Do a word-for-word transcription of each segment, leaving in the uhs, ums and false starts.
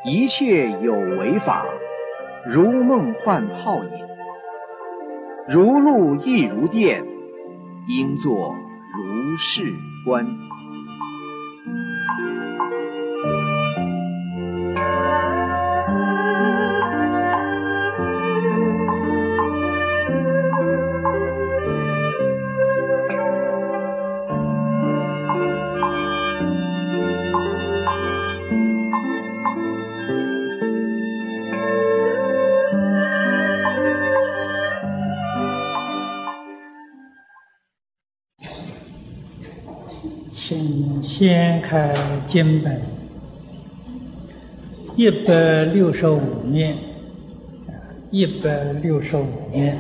一切有为法，如梦幻泡影，如露亦如电，应作如是观。 请先开经本一百六十五面，一百六十五面，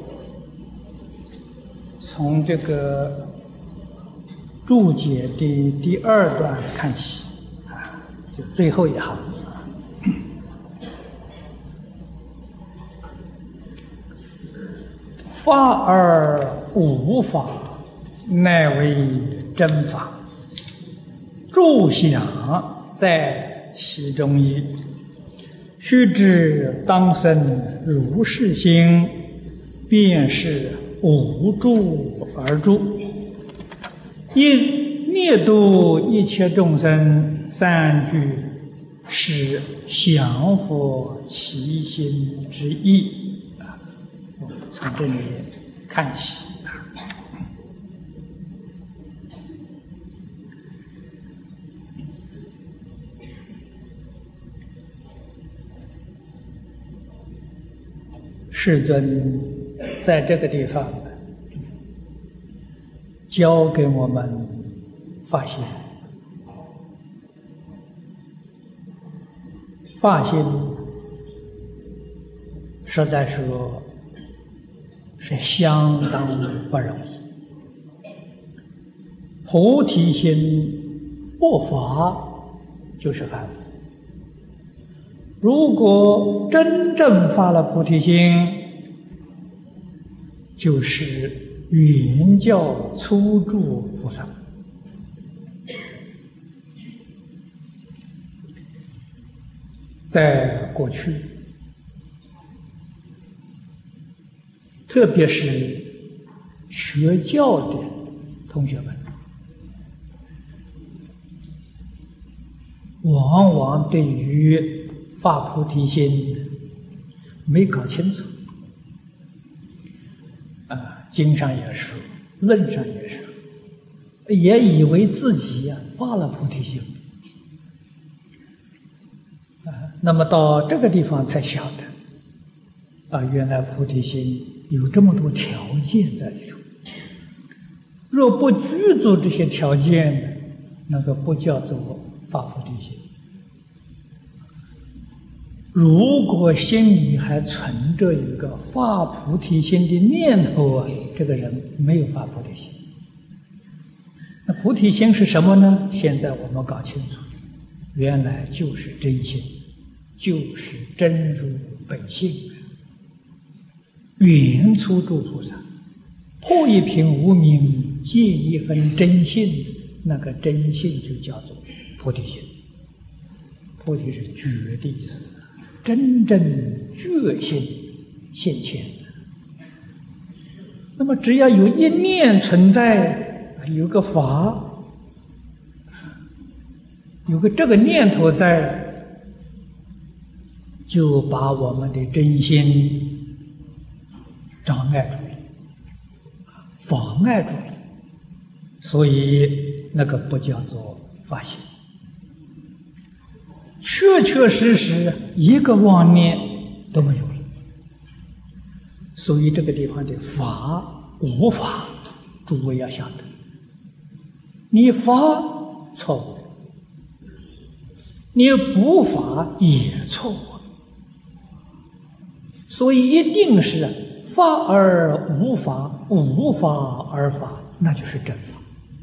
从这个注解的第二段看起，啊，就最后一行。法而无法，乃为真法。住想在其中矣。须知当生如是心，便是无住而住。因灭度一切众生三句，是降伏其心之意。啊，我们从这里看起。世尊在这个地方教给我们发心，发心实在说是相当不容易。菩提心不发就是凡夫。如果真正发了菩提心，就是圆教初住菩萨。在过去，特别是学教的同学们，往往对于发菩提心没搞清楚。啊，经上也说，论上也说，也以为自己呀、啊、发了菩提心。啊，那么到这个地方才晓得，啊，原来菩提心有这么多条件在里头。若不具足这些条件，那个不叫做发菩提心。如果心里还存着一个发菩提心的念头啊，这个人没有发菩提心。那菩提心是什么呢？现在我们搞清楚，原来就是真心，就是真如本性。圆初住菩萨，破一品无明，见一分真性，那个真性就叫做菩提心。菩提是觉的意思，真正觉性现前。那么只要有一念存在，有个法，有个这个念头在，就把我们的真心障碍住了，妨碍住了，所以那个不叫做发心。确确实实一个妄念都没有了，所以这个地方的法无法，诸位要晓得，你发错误，你不发也错误，所以一定是发而无法，无法而法，那就是真法。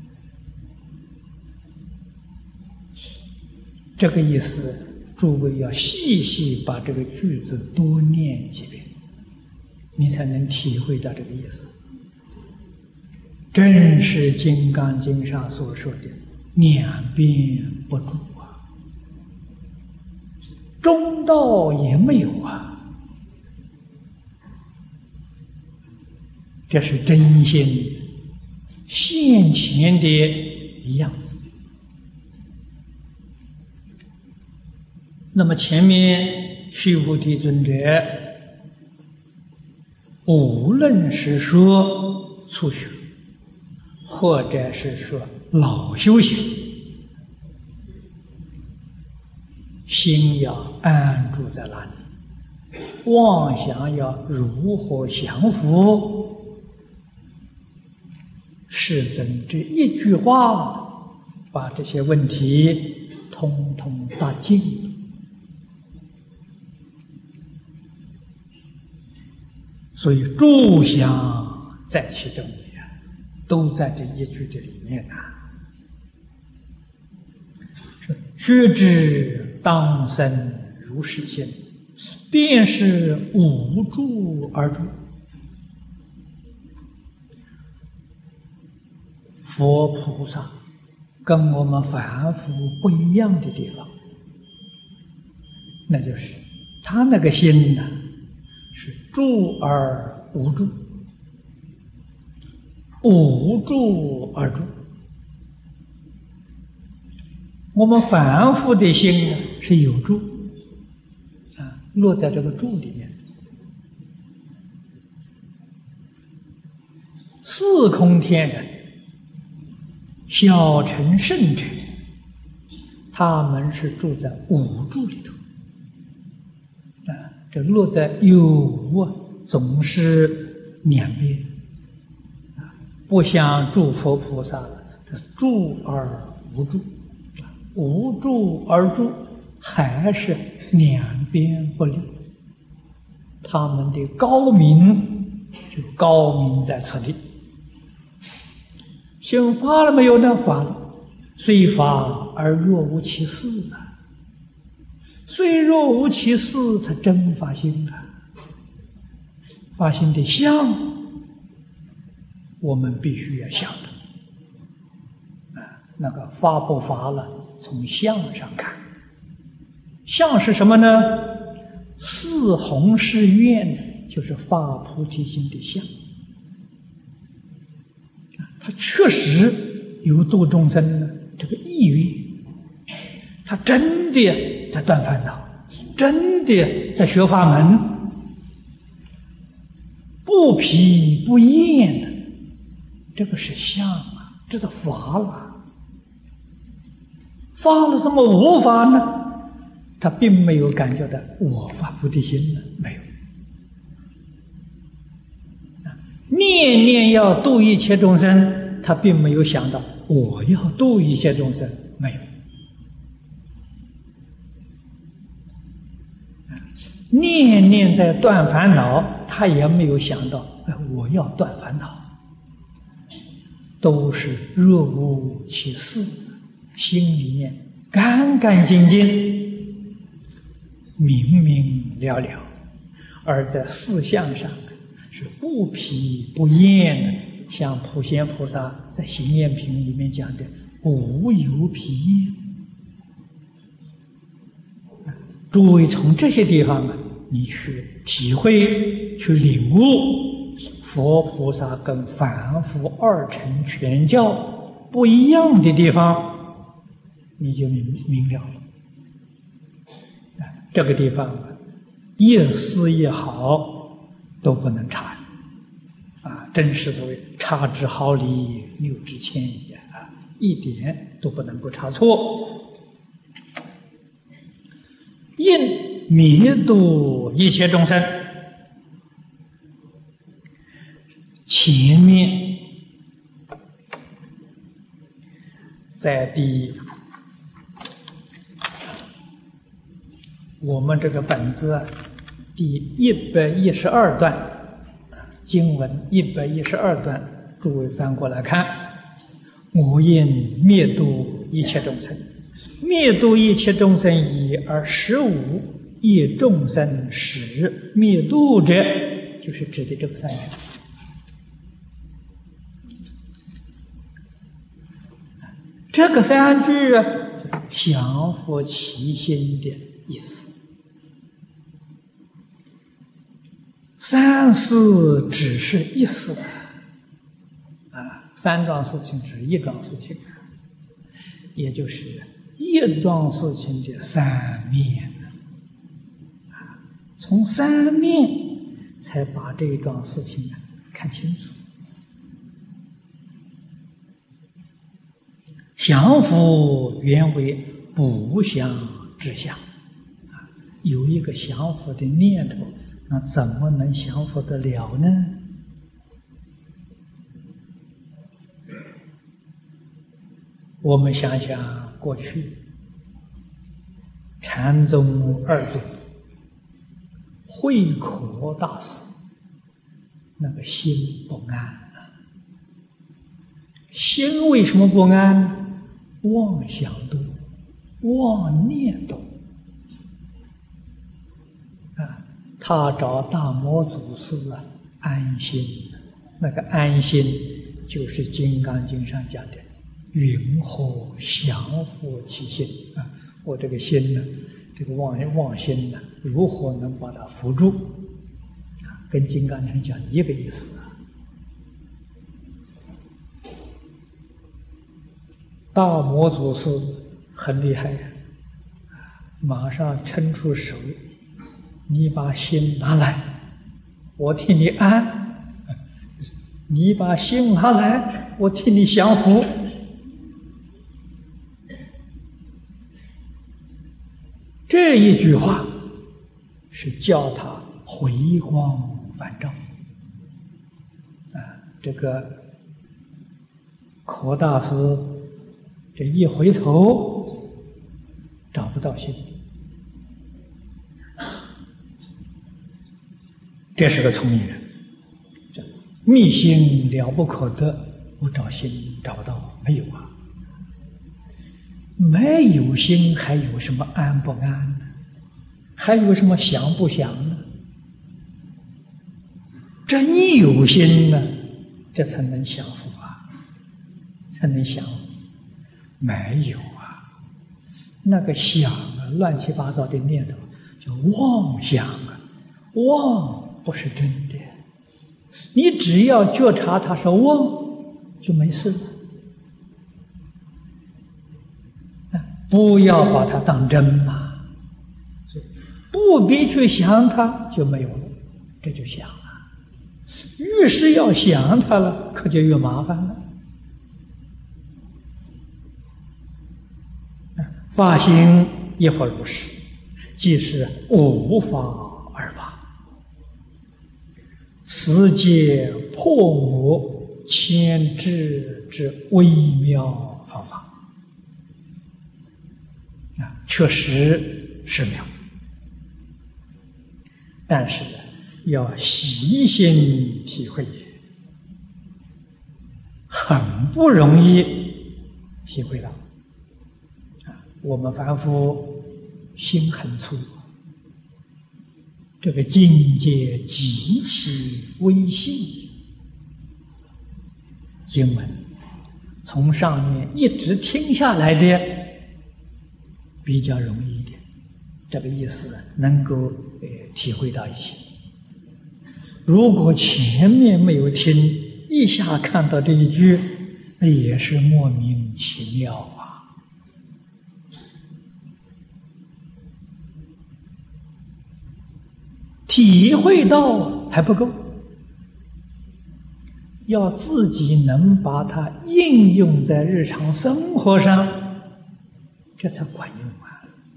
这个意思，诸位要细细把这个句子多念几遍，你才能体会到这个意思。正是《金刚经》上所说的“两边不住”啊， 中道也没有啊，这是真心现前的样子。那么前面须菩提尊者，无论是说初学，或者是说老修行，心要安住在那里，妄想要如何降伏，世尊这一句话把这些问题通通答尽了。所以诸相在其中也，都在这一句的里面啊。说须知当生如是心，便是无住而住。佛菩萨跟我们凡夫不一样的地方，那就是他那个心呢，是住而无住，无住而住。我们凡夫的心呢是有住啊，落在这个住里面。四空天人、小乘圣者，他们是住在无住里头啊。这落在有无啊，总是两边啊，不像诸佛菩萨的住而无住，无住而住，还是两边不离。他们的高明就高明在此地。心发了没有呢？发了，虽发而若无其事啊。虽若无其事，他真发心了。发心的相，我们必须要想的啊，那个发不发了，从相上看。相是什么呢？四弘誓愿就是发菩提心的相。他确实有度众生的这个意愿，他真的在断烦恼，真的在学法门，不疲不厌的，这个是相啊，这是法了。发了什么无法呢？他并没有感觉到我发菩提心了，没有。念念要度一切众生，他并没有想到我要度一切众生，没有。念念在断烦恼，他也没有想到我要断烦恼，都是若无其事，心里面干干净净、明明了了，而在事相上是不疲不厌的，像普贤菩萨在《行愿品》里面讲的“无有疲厌”。诸位从这些地方啊，你去体会、去领悟佛菩萨跟凡夫二乘全教不一样的地方，你就明明了了。这个地方一丝一毫都不能差啊！真是所谓差之毫厘，谬之千里啊！一点都不能够差错。应灭度一切众生，前面在第我们这个本子啊，第一百一十二段经文一百一十二段，诸位翻过来看，我应灭度一切众生。灭度一切众生已而实无一众生使灭度者，就是指的这个三缘。这个三句啊，降伏其心的意思三事只是一事啊，三桩事情只是一桩事情，也就是一桩事情的三面啊，从三面才把这一桩事情看清楚。降伏原为不祥之相啊，有一个降伏的念头，那怎么能降伏得了呢？我们想想过去禅宗二祖慧可大师，那个心不安啊，心为什么不安？妄想多，妄念多啊！他找大摩祖师啊安心，那个安心就是《金刚经》上讲的“云何降伏其心”啊！我这个心呢，这个妄妄心呢，如何能把它伏住？啊，跟《金刚经》讲一个意思啊。大摩祖师很厉害呀，马上伸出手，你把心拿来，我替你安；你把心拿来，我替你降伏。这一句话是叫他回光返照啊！这个柯大师这一回头找不到心，这是个聪明人。密心了不可得，我找心找不到，没有啊。没有心还有什么安不安呢？还有什么降不降呢？真有心呢，这才能降伏啊，才能降服。没有啊，那个想啊，乱七八糟的念头叫妄想啊，妄不是真的。你只要觉察它是妄，就没事了。不要把它当真嘛，不必去想它就没有了，这就想了。越是要想它了，可就越麻烦了。法行亦复如是，即是无法而法，此皆破魔牵制之微妙方法。啊，确实是妙，但是要细心体会，很不容易体会到。我们凡夫心很粗，这个境界极其微细。经文从上面一直听下来的比较容易一点，这个意思能够呃体会到一些。如果前面没有听，一下看到这一句，那也是莫名其妙啊。体会到还不够，要自己能把它应用在日常生活上，这才管用啊！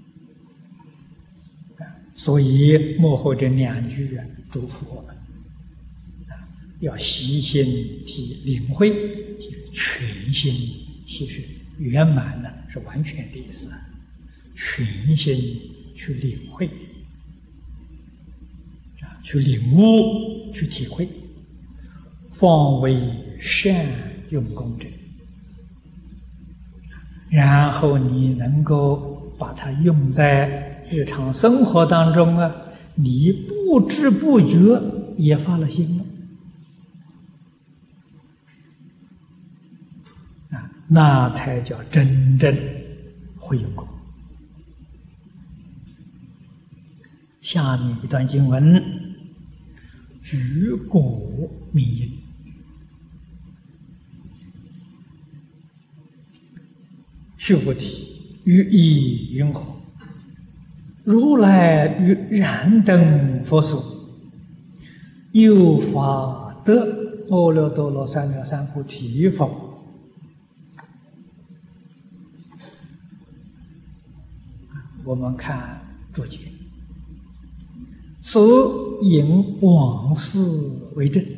所以幕后这两句啊，嘱咐我们啊，要细心体领会，全心其实圆满呢是完全的意思，全心去领会。去领悟，去体会，方为善用功者。然后你能够把它用在日常生活当中啊，你不知不觉也发了心了啊，那才叫真正会用功。下面一段经文。 举果名因。须菩提，于意云何？如来于燃灯佛所，有法得阿耨多罗三藐三菩提否？我们看注解，此引往事为证。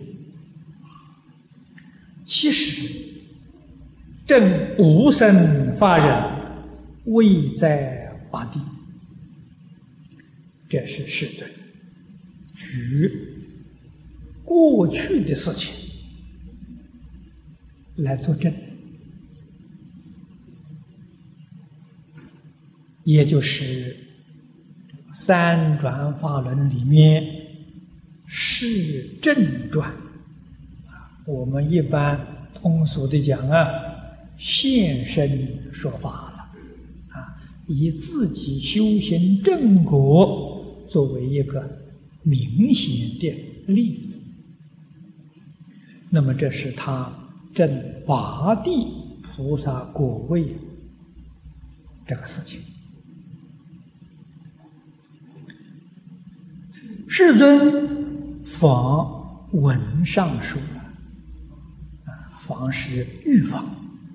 其实正无生法忍，未在八地。这是世尊举过去的事情来作证，也就是三转法轮里面是正转，我们一般通俗的讲啊，现身说法了啊，以自己修行正果作为一个明显的例子。那么这是他证八地菩萨果位这个事情。世尊仿闻上说，仿是预防，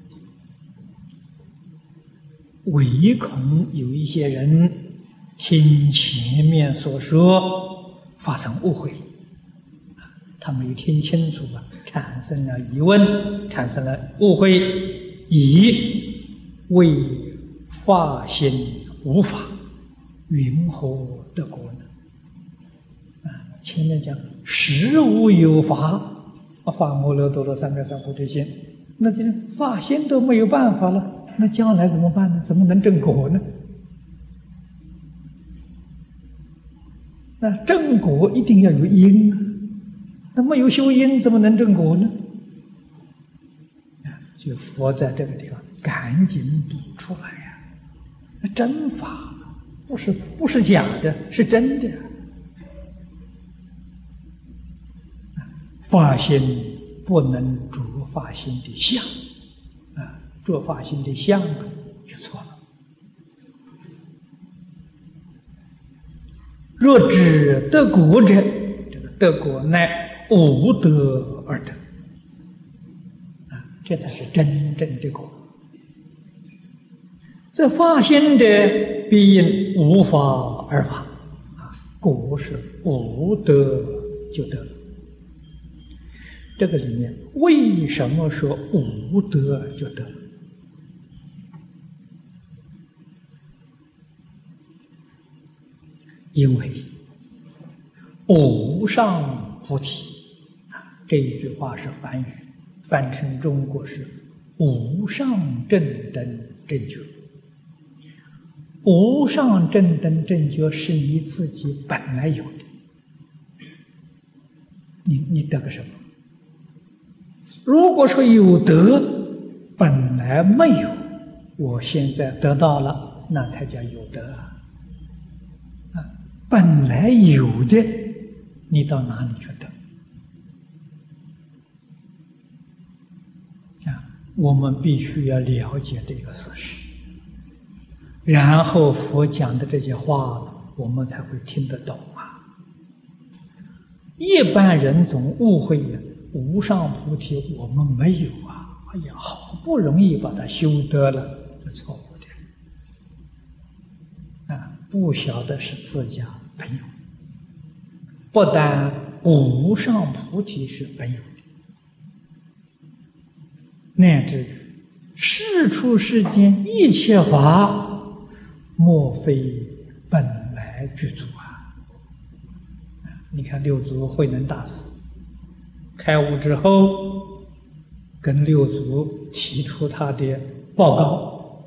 唯恐有一些人听前面所说发生误会，他没有听清楚啊，产生了疑问，产生了误会，以为发心无法，云何得果呢？前面讲实无有法，发阿耨多罗三藐三菩提心，那这发心都没有办法了，那将来怎么办呢？怎么能证果呢？那证果一定要有因啊，那没有修因怎么能证果呢？就佛在这个地方赶紧比出来呀、啊，真法不是不是假的，是真的。发心不能着发心的相啊，着发心的相啊，就错了。若知得果者，这个得果乃无得而得啊，这才是真正的果。这发心者，必因无法而发啊，果是无得就得了。这个里面为什么说无得就得？因为无上菩提啊，这一句话是梵语，翻成中国是无上正等正觉。无上正等正觉是你自己本来有的，你你得个什么？如果说有得，本来没有，我现在得到了，那才叫有得啊！啊，本来有的，你到哪里去得？啊，我们必须要了解这个事实，然后佛讲的这些话，我们才会听得懂啊。一般人总误会呀。无上菩提我们没有啊！哎呀，好不容易把它修得了，这错误的啊！不晓得是自家本有，不但无上菩提是本有的，乃至世出世间一切法，莫非本来具足啊！你看六祖慧能大师开悟之后，跟六祖提出他的报告，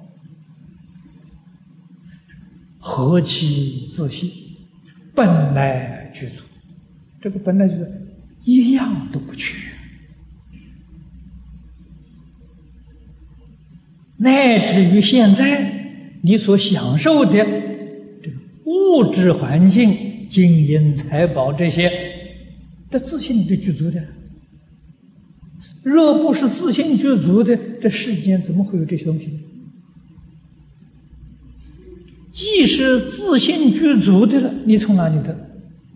何其自信，本来具足，这个本来就是一样都不缺，乃至于现在你所享受的这个物质环境、金银财宝这些， 这自信的具足的。若不是自信具足的，这世间怎么会有这些东西呢？既是自信具足的了，你从哪里得？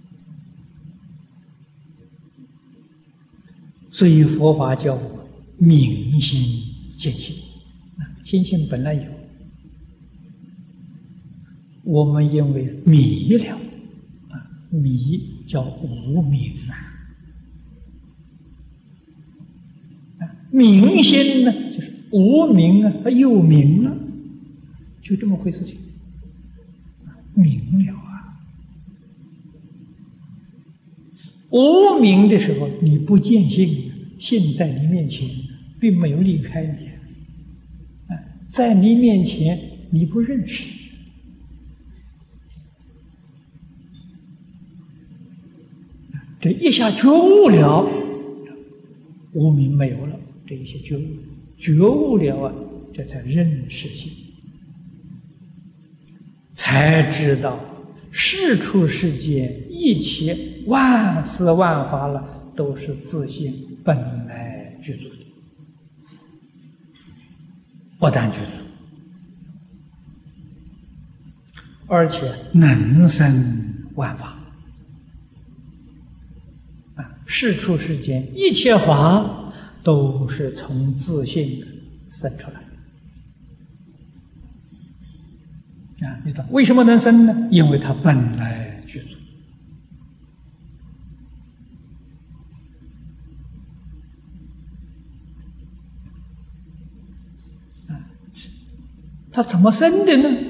所以佛法叫我明心见性，心性本来有，我们因为迷了，啊，迷叫无明啊，明心呢就是无明啊，它又明了，就这么回事情，明了啊。无明的时候，你不见性，性在你面前，并没有离开你，啊，在你面前你不认识，这一下觉悟了，无明没有了，这一些觉悟，觉悟了啊，这才认识性，才知道世出世间一切万事万法了，都是自性本来具足的，不但具足，而且能生万法。啊，世出世间一切法都是从自性生出来的。啊，你知道为什么能生呢？因为它本来具足。它怎么生的呢？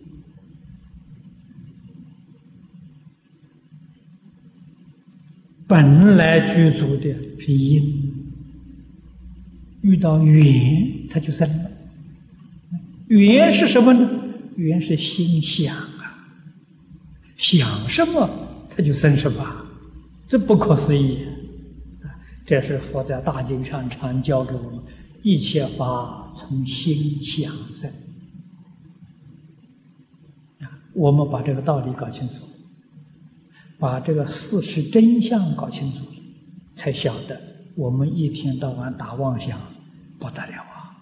本来具足的是因，遇到缘它就生了。缘是什么呢？缘是心想啊，想什么它就生什么，这不可思议。这是佛在大经上常教给我们：一切法从心想生。我们把这个道理搞清楚，把这个事实真相搞清楚，才晓得我们一天到晚打妄想不得了啊！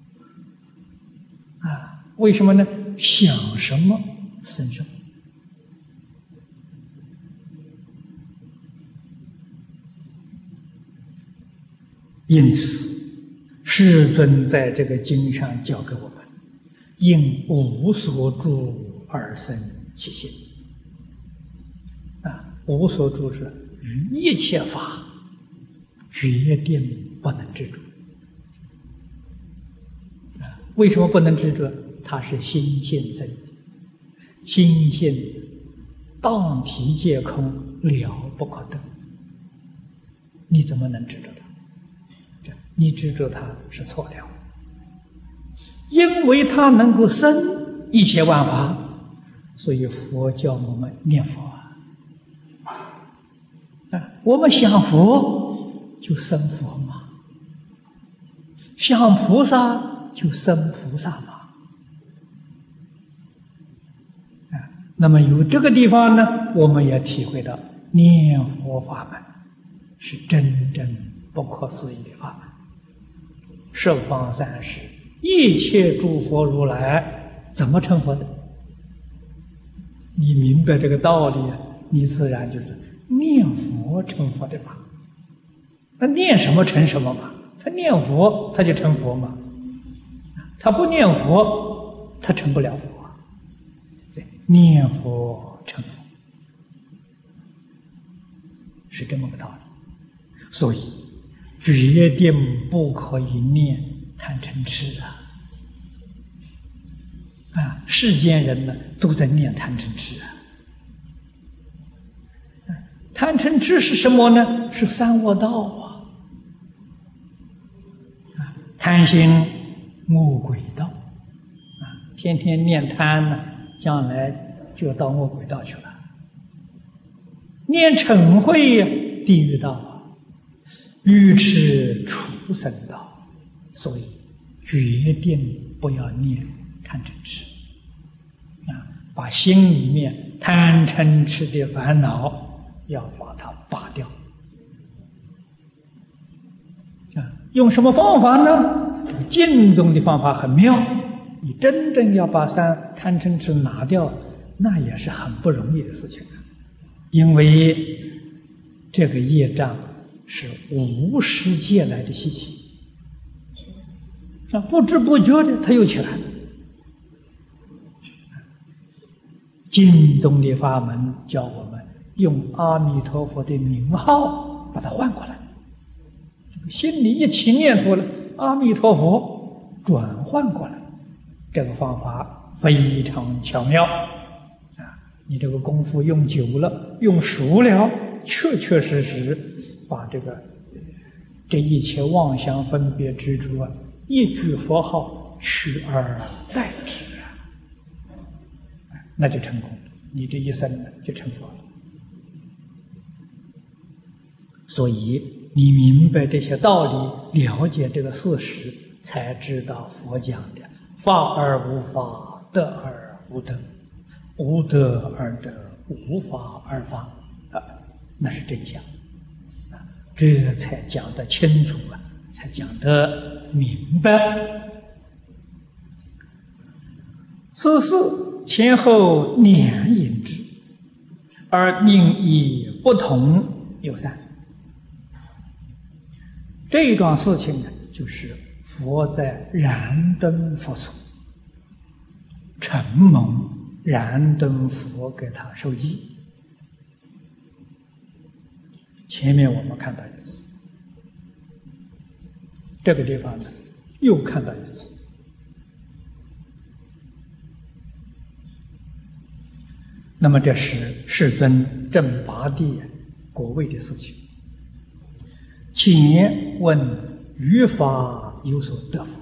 啊，为什么呢？想什么生什么。因此，世尊在这个经上教给我们：应无所住而生其心。啊，无所住是于一切法决定不能执着。啊，为什么不能执着？它是心性生，心性当体皆空，了不可得。你怎么能执着它？你执着它是错了，因为它能够生一切万法，所以佛教我们念佛啊，啊，我们想佛就生佛嘛，想菩萨就生菩萨嘛，啊，那么有这个地方呢，我们也体会到念佛法门是真正不可思议的法门。十方三世一切诸佛如来怎么成佛的？你明白这个道理，你自然就是念佛成佛的嘛。那念什么成什么嘛？他念佛他就成佛嘛，他不念佛他成不了佛。念佛成佛是这么个道理，所以决定不可以念贪嗔痴啊！啊，世间人呢都在念贪嗔痴啊！贪嗔痴是什么呢？是三恶道啊！啊，贪心恶鬼道啊，天天念贪呢，将来就到恶鬼道去了。念嗔恚，地狱道。愚痴畜生道，所以决定不要念贪嗔痴啊！把心里面贪嗔痴的烦恼要把它拔掉用什么方法呢？这个净宗的方法很妙，你真正要把三贪嗔痴拿掉，那也是很不容易的事情啊。因为这个业障是无始界来的习气，那不知不觉的它又起来了。净宗的法门教我们用阿弥陀佛的名号把它换过来，心里一起念头了，阿弥陀佛转换过来，这个方法非常巧妙啊！你这个功夫用久了，用熟了，确确实实把这个这一切妄想分别执着啊，一句佛号取而代之啊，那就成功了，你这一生呢就成佛了。所以你明白这些道理，了解这个事实，才知道佛讲的法而无法，得而无得，无得而得，无法而法啊，那是真相啊，这才讲得清楚啊，才讲得明白。此事前后两引之，而命意不同有三。这一桩事情呢，就是佛在燃灯佛所，承蒙燃灯佛给他授记。前面我们看到一次，这个地方呢又看到一次。那么这是世尊正八地果位的事情。前问于法有所得否？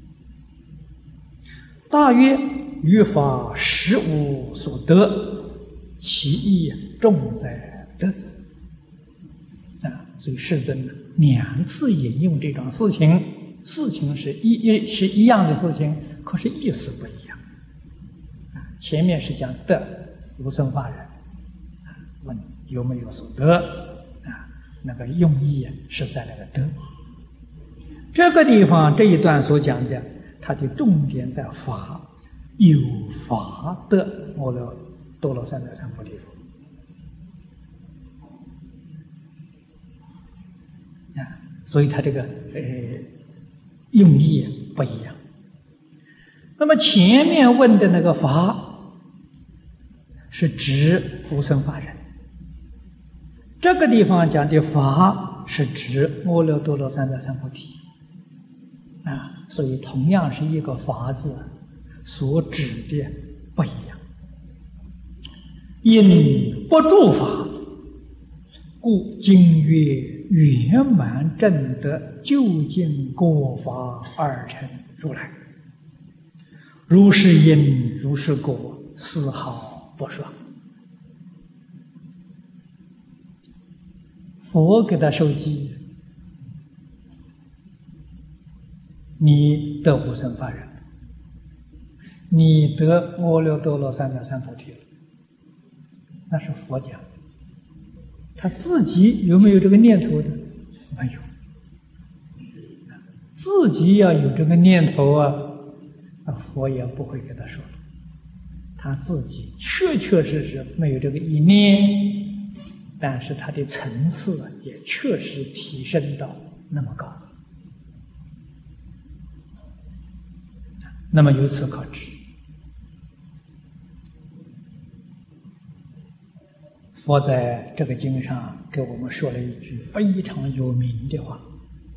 大约于法实无所得，其意重在得字。啊，所以世尊呢两次引用这桩事情，事情是一一是一样的事情，可是意思不一样。啊，前面是讲得无生法忍，问有没有所得？那个用意是在那个得，这个地方这一段所讲的，它的重点在法，有法得阿耨多罗三藐三菩提佛啊，所以它这个呃用意不一样。那么前面问的那个法是指无生法忍。这个地方讲的法是指阿耨多罗三藐三菩提啊，所以同样是一个法字，所指的不一样。因不住法，故今曰圆满正得究竟果法二乘如来。如是因，如是果，丝毫不爽。佛给他授记，你得无生法忍，你得阿耨多罗三藐三菩提了，那是佛讲的。他自己有没有这个念头呢？没有。自己要有这个念头啊，佛也不会给他说了。他自己确确实实没有这个意念。但是它的层次也确实提升到那么高，那么由此可知，佛在这个经上给我们说了一句非常有名的话：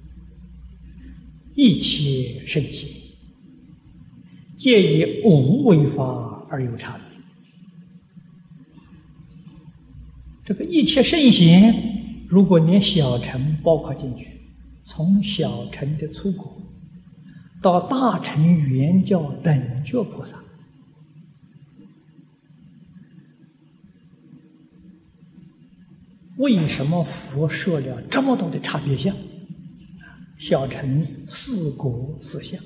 一切圣贤，皆以无为法而有差别。这个一切圣贤，如果连小乘包括进去，从小乘的初果到大乘圆教等觉菩萨，为什么佛设了这么多的差别相？小乘四果四相，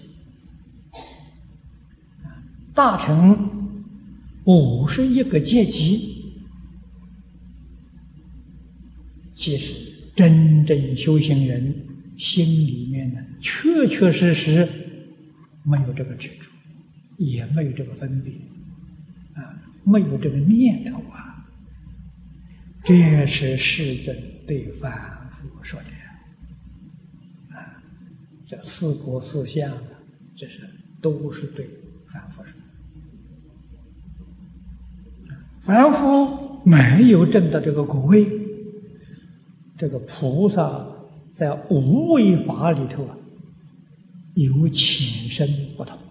大乘五十一个阶级。其实真正修行人心里面呢，确确实实没有这个执着，也没有这个分别，啊，没有这个念头啊。这是世尊对凡夫说的，啊，这四果四相啊，这是都是对凡夫说的。凡夫没有证到这个果位，这个菩萨在无为法里头啊，有浅深不同。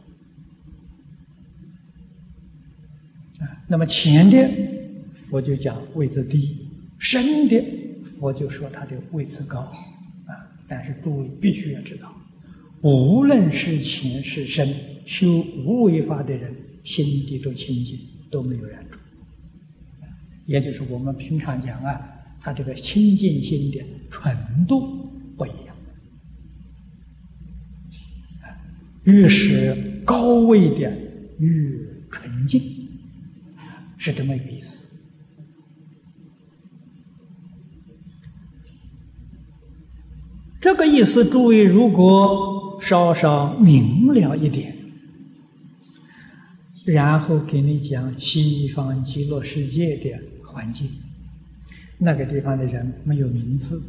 啊，那么浅的佛就讲位置低，深的佛就说他的位置高。啊，但是诸位必须要知道，无论是浅是深，修无为法的人，心地都清净，都没有染著。也就是我们平常讲啊，他这个清净心的纯度不一样。越是高位的越纯净，是这么一个意思。这个意思，诸位如果稍稍明了一点，然后给你讲西方极乐世界的环境，那个地方的人没有名字，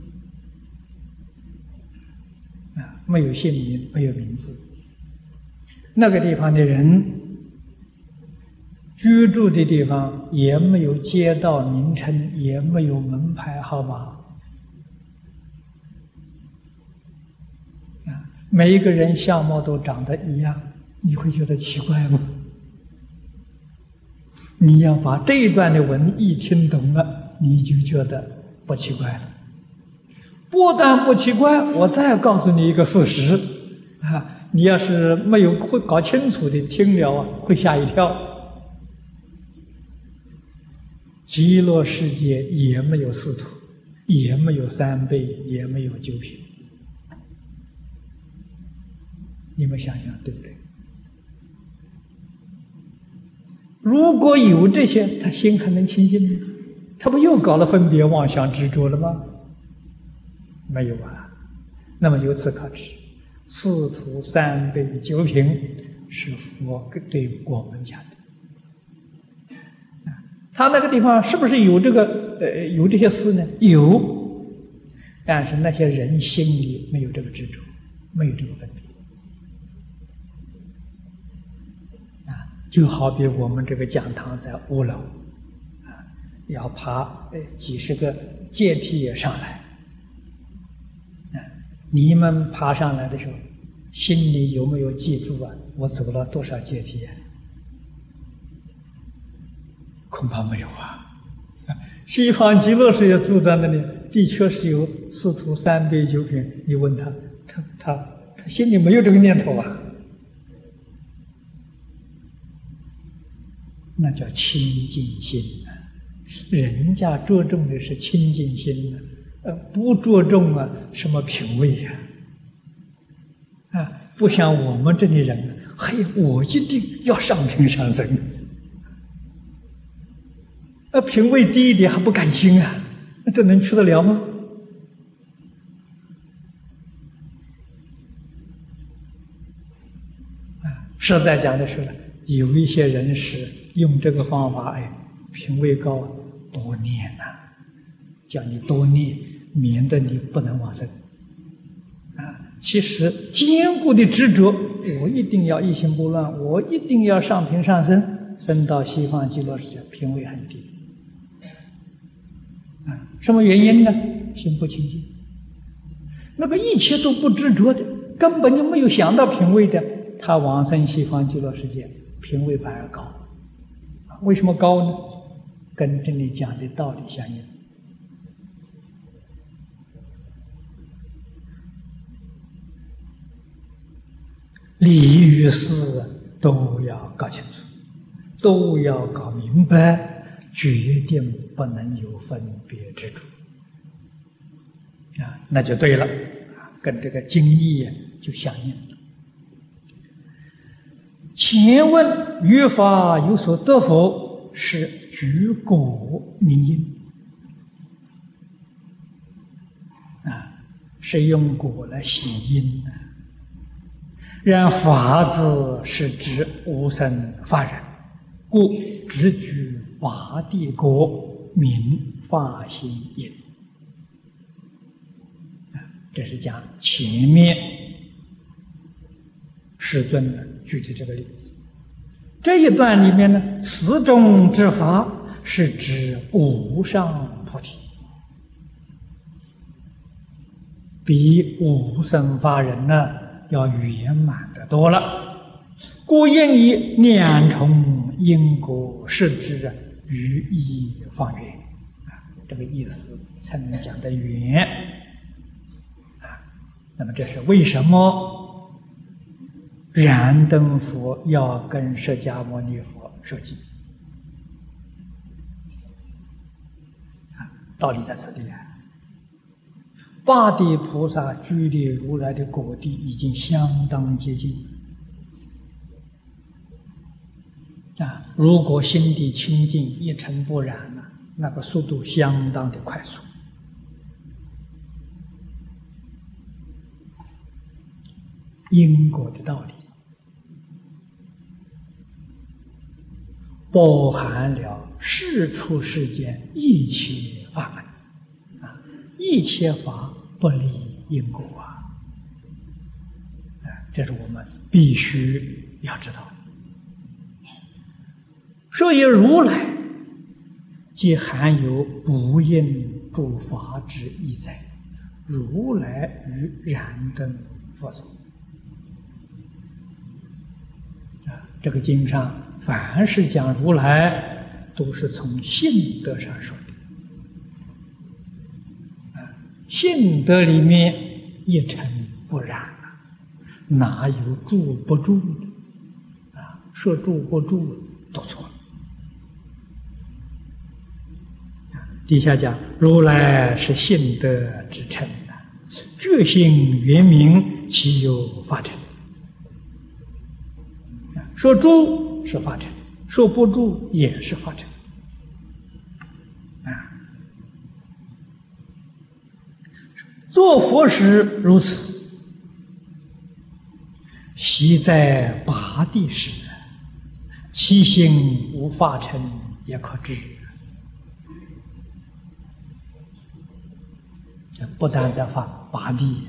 啊，没有姓名，没有名字。那个地方的人居住的地方也没有街道名称，也没有门牌号码。啊，每一个人相貌都长得一样，你会觉得奇怪吗？你要把这一段的文意听懂了，你就觉得不奇怪了。不但不奇怪，我再告诉你一个事实啊。你要是没有会搞清楚的，听了啊会吓一跳。极乐世界也没有四土，也没有三辈，也没有九品。你们想想对不对？如果有这些，他心还能清净吗？他不又搞了分别妄想执着了吗？没有啊。那么由此可知，四土三辈九品是佛对我们讲的。他那个地方是不是有这个呃有这些事呢？有，但是那些人心里没有这个执着，没有这个分别。啊，就好比我们这个讲堂在五楼，啊，要爬呃几十个阶梯也上来。啊，你们爬上来的时候，心里有没有记住啊？我走了多少阶梯啊？恐怕没有啊。西方极乐世界住在那里，的确是有四土三辈九品。你问他，他他他心里没有这个念头啊。那叫清净心啊！人家着重的是清净心啊，呃，不着重啊什么品位呀、啊？啊，不像我们这里人，嘿，我一定要上品上生。那品位低一点还不甘心啊，那这能去得了吗？啊，实在讲的是呢，有一些人是用这个方法，哎，品位高，多念呐、啊，叫你多念，免得你不能往生。啊，其实坚固的执着，我一定要一心不乱，我一定要上品上生，升到西方极乐世界，品位很低。啊，什么原因呢？心不清净。那个一切都不执着的，根本就没有想到品位的，他往生西方极乐世界，品位反而高。为什么高呢？跟这里讲的道理相应。理与事都要搞清楚，都要搞明白，决定不能有分别执着啊，那就对了，跟这个经义就相应了。前问于法有所得否，是举果名因啊， 是用果来谐音的。然法字是指无生法忍，故直居八地国，名法心因。这是讲前面世尊举的这个例子。这一段里面呢，此中之法是指无上菩提，比无生法忍呢要圆满的多了。故应以两重因果视之于一方圆，啊，这个意思才能讲得圆。啊，那么这是为什么燃灯佛要跟释迦牟尼佛受记？啊，道理在此地啊。八地菩萨居离如来的果地已经相当接近啊！如果心地清净，一尘不染呢，那个速度相当的快速。因果的道理包含了世出世间一切法门。一切法不离因果啊！这是我们必须要知道的。所以如来即含有不应诸法之意在，如来与燃灯佛所。啊，这个经上凡是讲如来，都是从性德上说的。性德里面一尘不染啊，哪有住不住的啊？说住不住都错了。底下讲如来是性德之称啊，觉性圆明，其有法尘？说住是法尘，说不住也是法尘。做佛时如此，昔在八地时，其心无法尘也可知。这不但在发八地，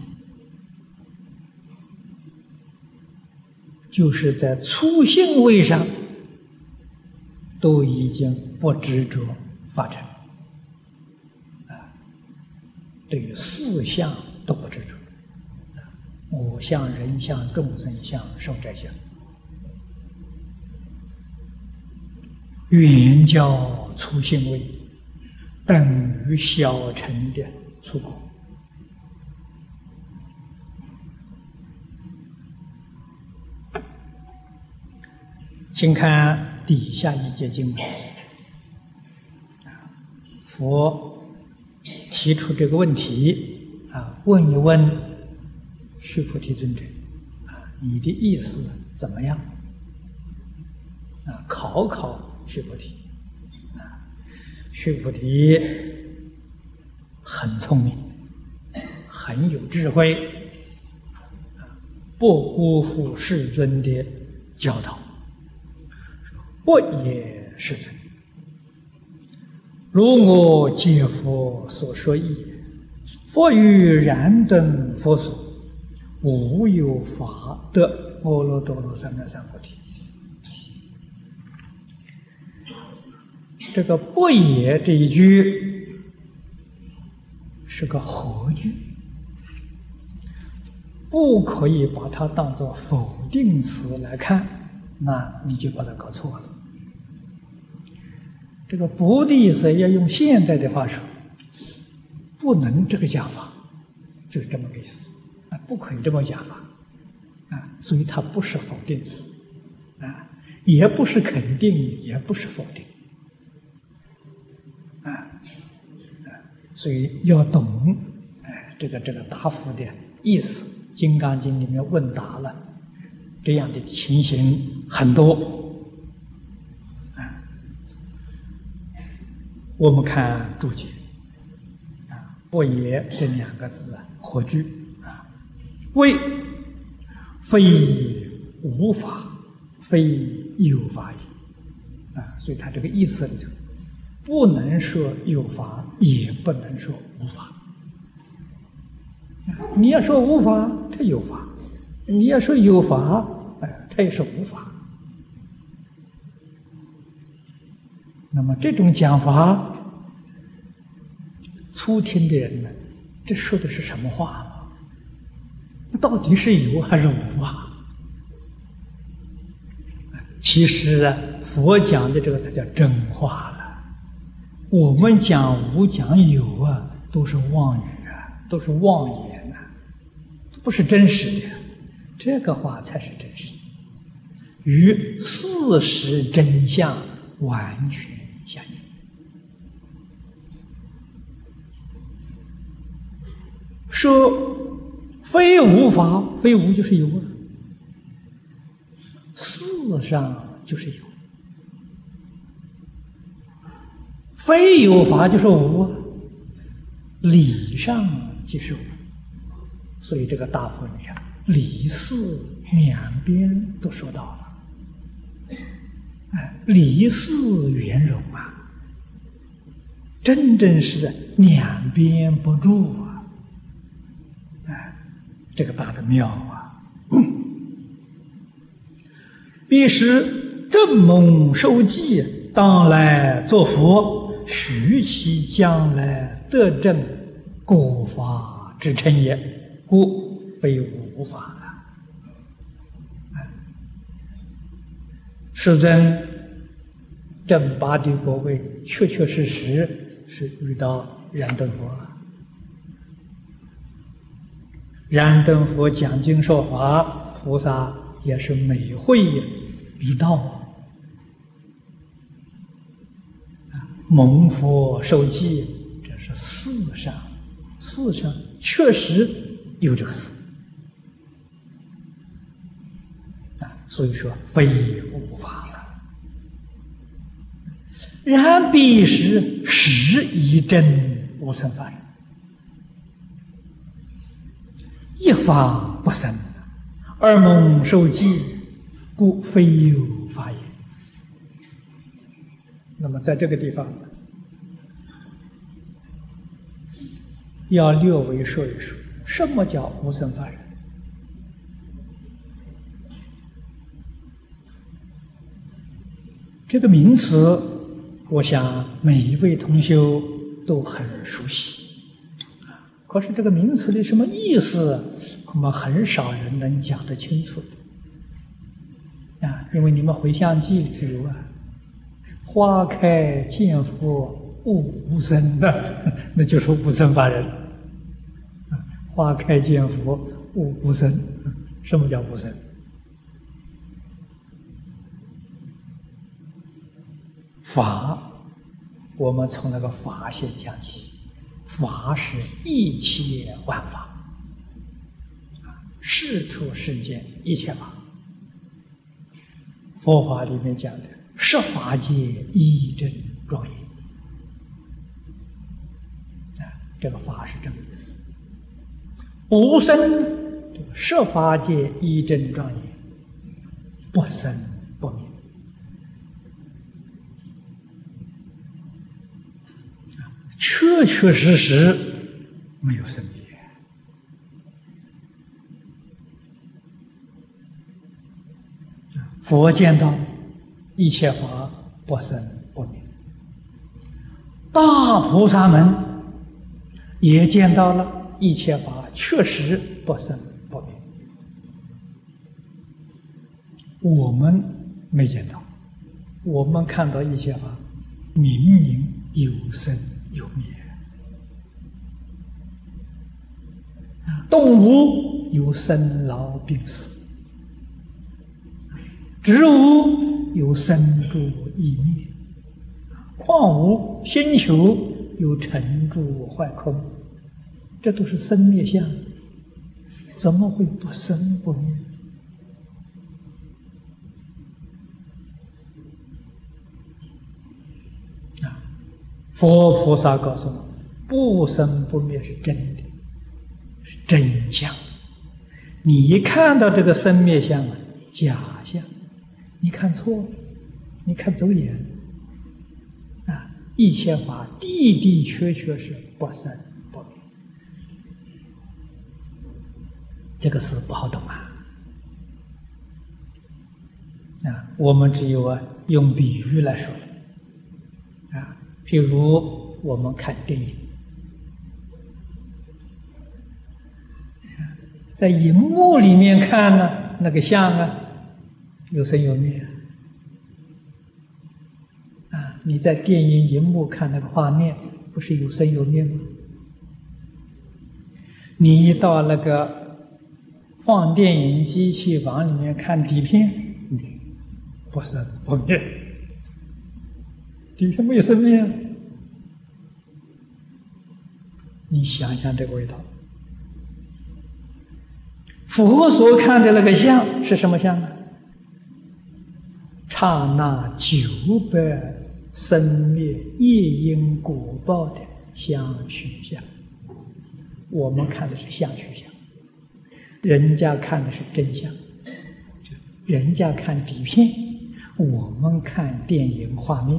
就是在初性位上，都已经不执着法尘。对于四相都不执着，我相、人相、众生相、寿者相，圆教初性位等于小乘的初果。请看底下一节经文，佛提出这个问题啊，问一问须菩提尊者啊，你的意思怎么样？啊，考考须菩提啊，须菩提很聪明，很有智慧，啊，不辜负世尊的教导。不也世尊，如我解佛所说义，佛于燃灯佛所，无有法得阿耨多罗三藐三菩提。这个不也这一句是个合句，不可以把它当作否定词来看，那你就把它搞错了。这个不的意思要用现在的话说，不能这个讲法，就是这么个意思啊，不可以这么讲法啊，所以它不是否定词啊，也不是肯定，也不是否定啊，所以要懂哎这个这个答复的意思。《金刚经》里面问答了，这样的情形很多。我们看注解啊，不也这两个字啊， 何惧啊？谓非无法，非有法也啊！所以他这个意思里头，不能说有法，也不能说无法。你要说无法，它有法；你要说有法，哎，它也是无法。那么这种讲法，初听的人呢，这说的是什么话呢？到底是有还是无啊？其实啊，佛讲的这个才叫真话了。我们讲无讲有啊，都是妄语啊，都是妄言啊，不是真实的。这个话才是真实的，与事实真相完全相应。说非无法，非无就是有啊，事上就是有，非有法就是无啊，理上就是无。所以这个大佛你看，理事两边都说到了，哎，理事圆融啊，真正是两边不住啊，哎，这个大的妙啊！彼时正蒙受记，当来作佛，许其将来得证果法之称也，故非无法了。世尊正八地果位，确确实实是遇到燃灯佛。燃灯佛讲经说法，菩萨也是每会必到。蒙佛受记，这是事上，事上确实有这个事啊，所以说非无法了。然彼时实以真无生法忍，一法不生，而蒙受记，故非有法也。那么在这个地方要略微说一说，什么叫无生法忍？这个名词，我想每一位同修都很熟悉。可是这个名词的什么意思，恐怕很少人能讲得清楚的啊！因为你们回向记里头有啊，花开见佛悟无生的，那就是无生法忍。花开见佛悟无生，什么叫无生？法，我们从那个法先讲起。法是一切万法，世出世间一切法。佛法里面讲的十法界一真庄严，啊，这个法是这个意思。无生，这个十法界一真庄严，不生不灭。确确实实没有生灭。佛见到一切法不生不灭，大菩萨们也见到了一切法确实不生不灭。我们没见到，我们看到一切法明明有生有灭，动物有生老病死，植物有生住异灭，矿物星球有成住坏空，这都是生灭相，怎么会不生不灭？佛菩萨告诉我们，不生不灭是真的，是真相。你一看到这个生灭相啊，假相，你看错了，你看走眼啊！一切法的的确确是不生不灭，这个事不好懂啊！啊，我们只有啊用比喻来说啊，譬如我们看电影。在荧幕里面看呢，那个相啊，有生有灭啊！你在电影荧幕看那个画面，不是有生有灭吗？你一到那个放电影机器房里面看底片，不生不灭，底片没有生灭，你想想这个味道。佛所看的那个相是什么相呢？刹那九百生灭业因果报的相续相。我们看的是相续相，人家看的是真相。人家看底片，我们看电影画面。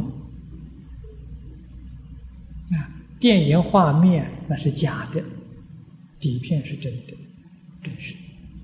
啊，电影画面那是假的，底片是真的，真实。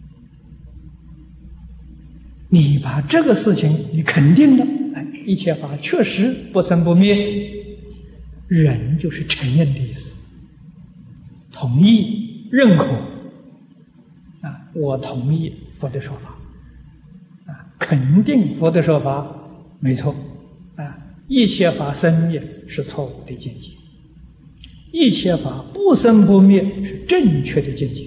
你把这个事情你肯定了，哎，一切法确实不生不灭，人就是承认的意思，同意认可啊，我同意佛的说法啊，肯定佛的说法没错啊，一切法生灭是错误的见解，一切法不生不灭是正确的见解，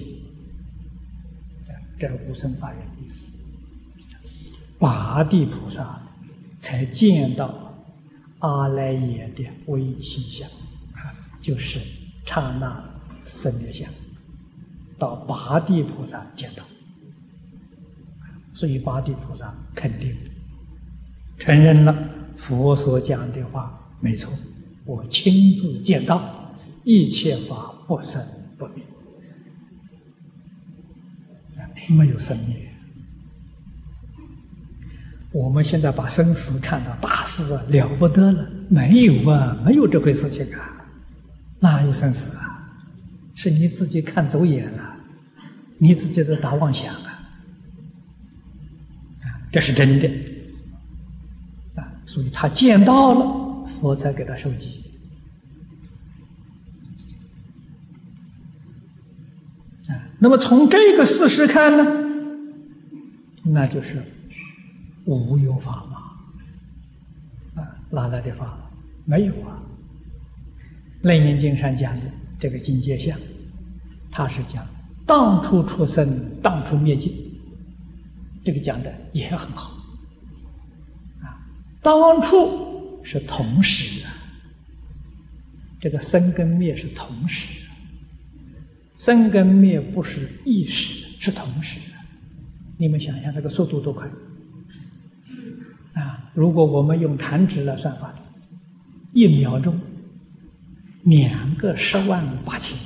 这是无生法忍的意思。八地菩萨才见到阿赖耶的唯心相，就是刹那生灭相，到八地菩萨见到，所以八地菩萨肯定承认了佛所讲的话没错，我亲自见到，一切法不生不灭，没有生灭。我们现在把生死看到大事啊，了不得了，没有啊，没有这回事情啊，哪有生死啊？是你自己看走眼了，你自己在打妄想啊，啊，这是真的啊，所以他见到了，佛才给他受记啊。那么从这个事实看呢，那就是无有法嘛，啊，哪来的法？没有啊。楞严经上讲的这个境界相，他是讲当初出生，当初灭尽，这个讲的也很好啊。当初是同时啊，这个生跟灭是同时，生跟灭不是一时，是同时。你们想想这个速度多快！啊，如果我们用弹指来算法，一秒钟两个十万八千，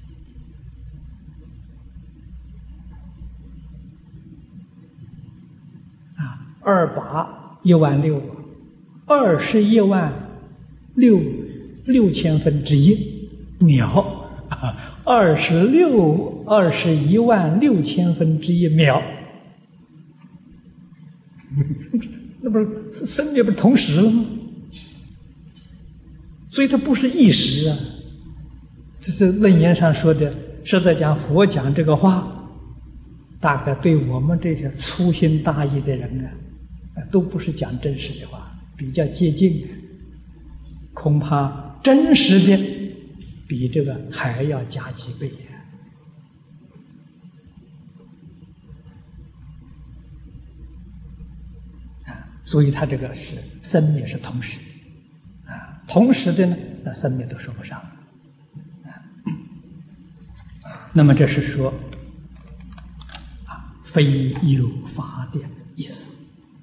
啊，二八一万六，二十一万六六千分之一秒，啊，二十六二十一万六千分之一秒。那不是生灭不是同时了吗？所以它不是一时啊。这是楞严上说的，是在讲佛讲这个话，大概对我们这些粗心大意的人啊，都不是讲真实的话，比较接近的，恐怕真实的比这个还要加几倍啊。所以他这个是生灭是同时啊，同时的呢，那生灭都说不上啊。那么这是说啊，非有法的意思，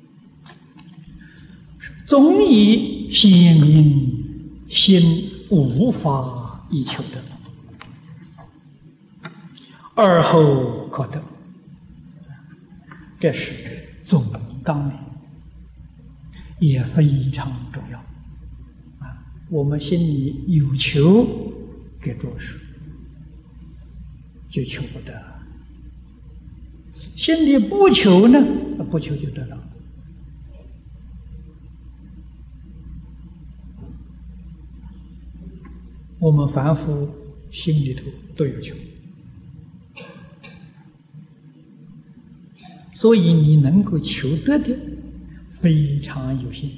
总以显明心无法以求得， 而后可得。这是总纲领，也非常重要啊！我们心里有求，给着手，就求不得；心里不求呢，不求就得了。我们凡夫心里头都有求，所以你能够求得的非常有限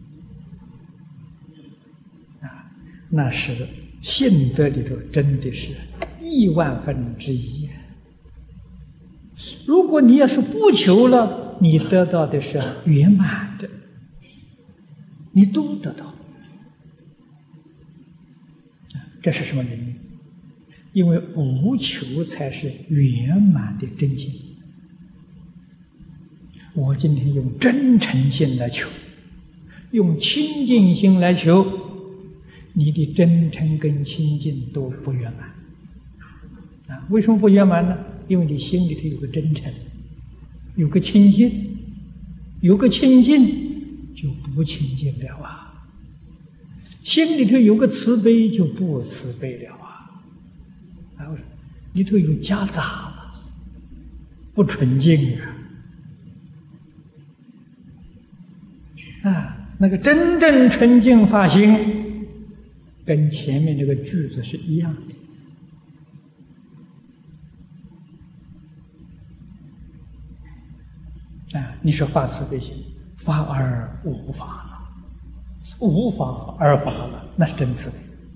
啊，那是信德里头真的是亿万分之一。如果你要是不求了，你得到的是圆满的，你都得到。这是什么原因？因为无求才是圆满的真心。我今天用真诚心来求，用清净心来求，你的真诚跟清净都不圆满啊！为什么不圆满呢？因为你心里头有个真诚，有个清净，有个清净就不清净了啊！心里头有个慈悲，就不慈悲了啊！啊，里头有夹杂了，不纯净啊！啊，那个真正纯净发心，跟前面这个句子是一样的。啊，你说发慈悲心，发而无法了。无法而法了，那是真慈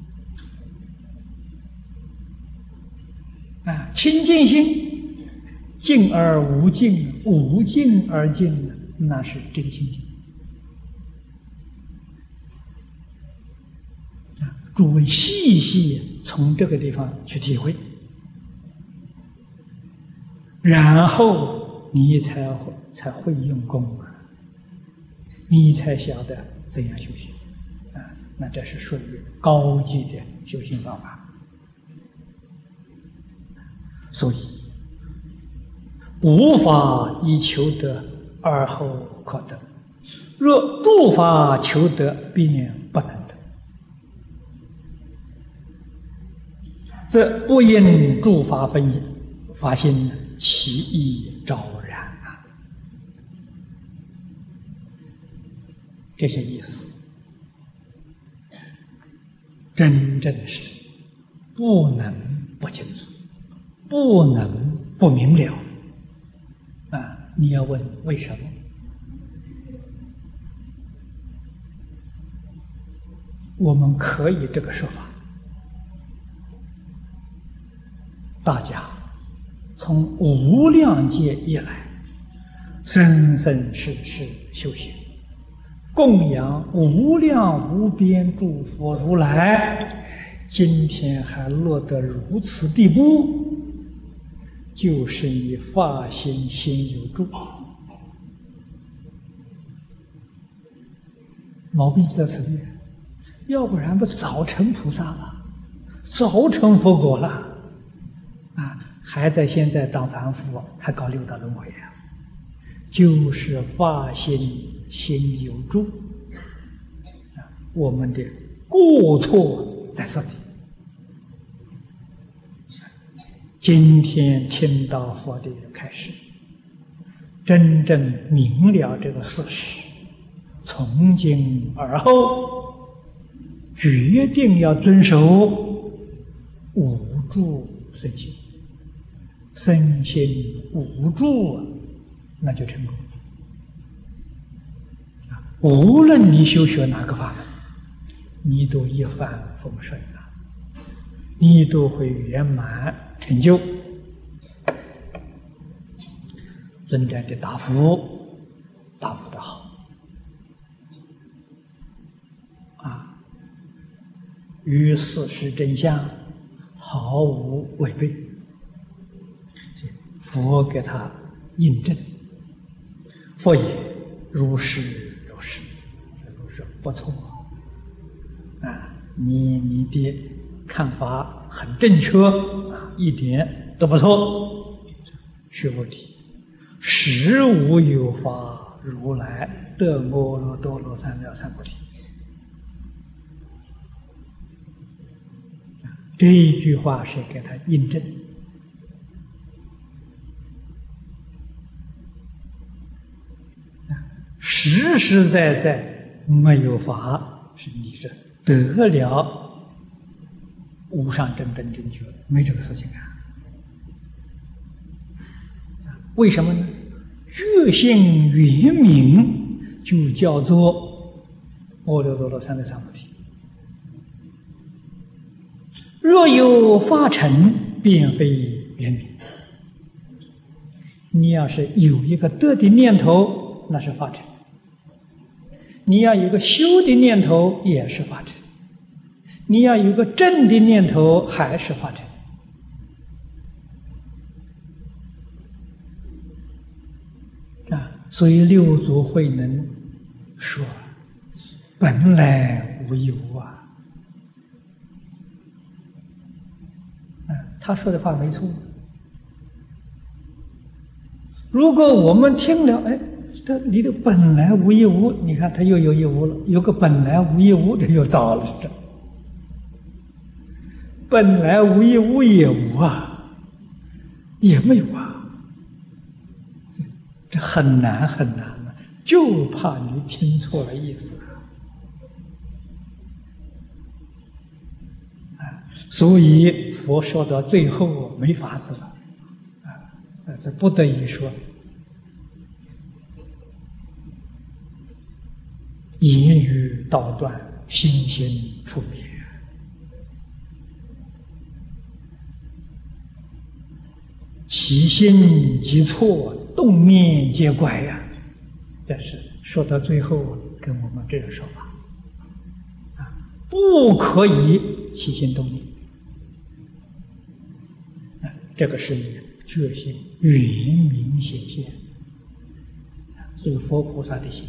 悲啊！清净心，净而无净，无净而净，那是真清净啊！诸位细细从这个地方去体会，然后你才会才会用功啊，你才晓得怎样修行啊？那这是属于高级的修行方法。所以无法以求得而后可得，若诸法求得，便不能得。这不因诸法分也，法心其意昭然啊！这些意思真正是不能不清楚，不能不明了啊！你要问为什么？我们可以这个说法，大家从无量劫以来，生生世世修行，供养无量无边诸佛如来，今天还落得如此地步，就是以发心心有助。毛病就在此地，要不然不早成菩萨了，早成佛果了啊！还在现在当凡夫，还搞六道轮回啊！就是发心心有助啊！我们的过错在这里。今天听到佛的开示，真正明了这个事实，从今而后决定要遵守无助身心，身心无助，那就成功了。无论你修学哪个法门，你都一帆风顺啊，你都会圆满成就。尊者的答复，答复的好啊，与事实真相毫无违背。佛给他印证，佛也如是如是，如是不错啊！你你的看法很正确啊，一点都不错。须菩提，实无有法如来得阿耨多罗三藐三菩提。这一句话是给他印证。实实在在没有法是你这得了无上正等正觉，没这个事情啊。为什么呢？觉性圆明就叫做阿耨多罗三藐三菩提。若有法尘，便非圆明。你要是有一个得的念头，那是法尘；你要有一个修的念头，也是法尘；你要有一个正的念头，还是法尘。啊，所以六祖慧能说：“本来无一物啊。”他说的话没错。如果我们听了，哎，这里头本来无一物，你看他又有一物了，有个本来无一物，这又糟了。这本来无一物也无啊，也没有啊，这很难很难啊，就怕你听错了意思。所以佛说到最后没法子了，啊，这不得已说，言语道断，心心处灭，起心即错，动念皆怪呀。但是说到最后，跟我们这个说法，啊，不可以起心动念。这个是你觉性圆明显现，所以佛菩萨的心，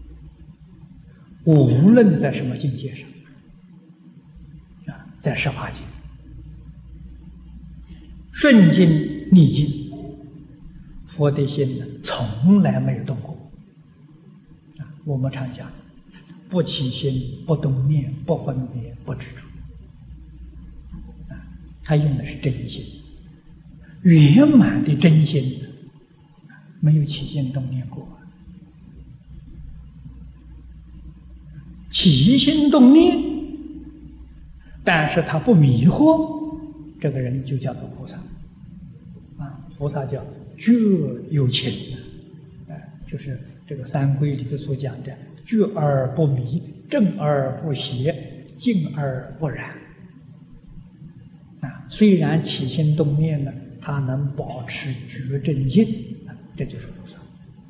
无论在什么境界上，啊，在十法界，顺境逆境，佛的心呢从来没有动过。啊，我们常讲，不起心，不动念，不分别，不执着。啊，他用的是真心。圆满的真心，没有起心动念过。起心动念，但是他不迷惑，这个人就叫做菩萨。啊，菩萨叫觉有情，啊，就是这个三规里头所讲的觉而不迷，正而不邪，静而不染。啊，虽然起心动念呢，他能保持觉正境，这就是菩萨。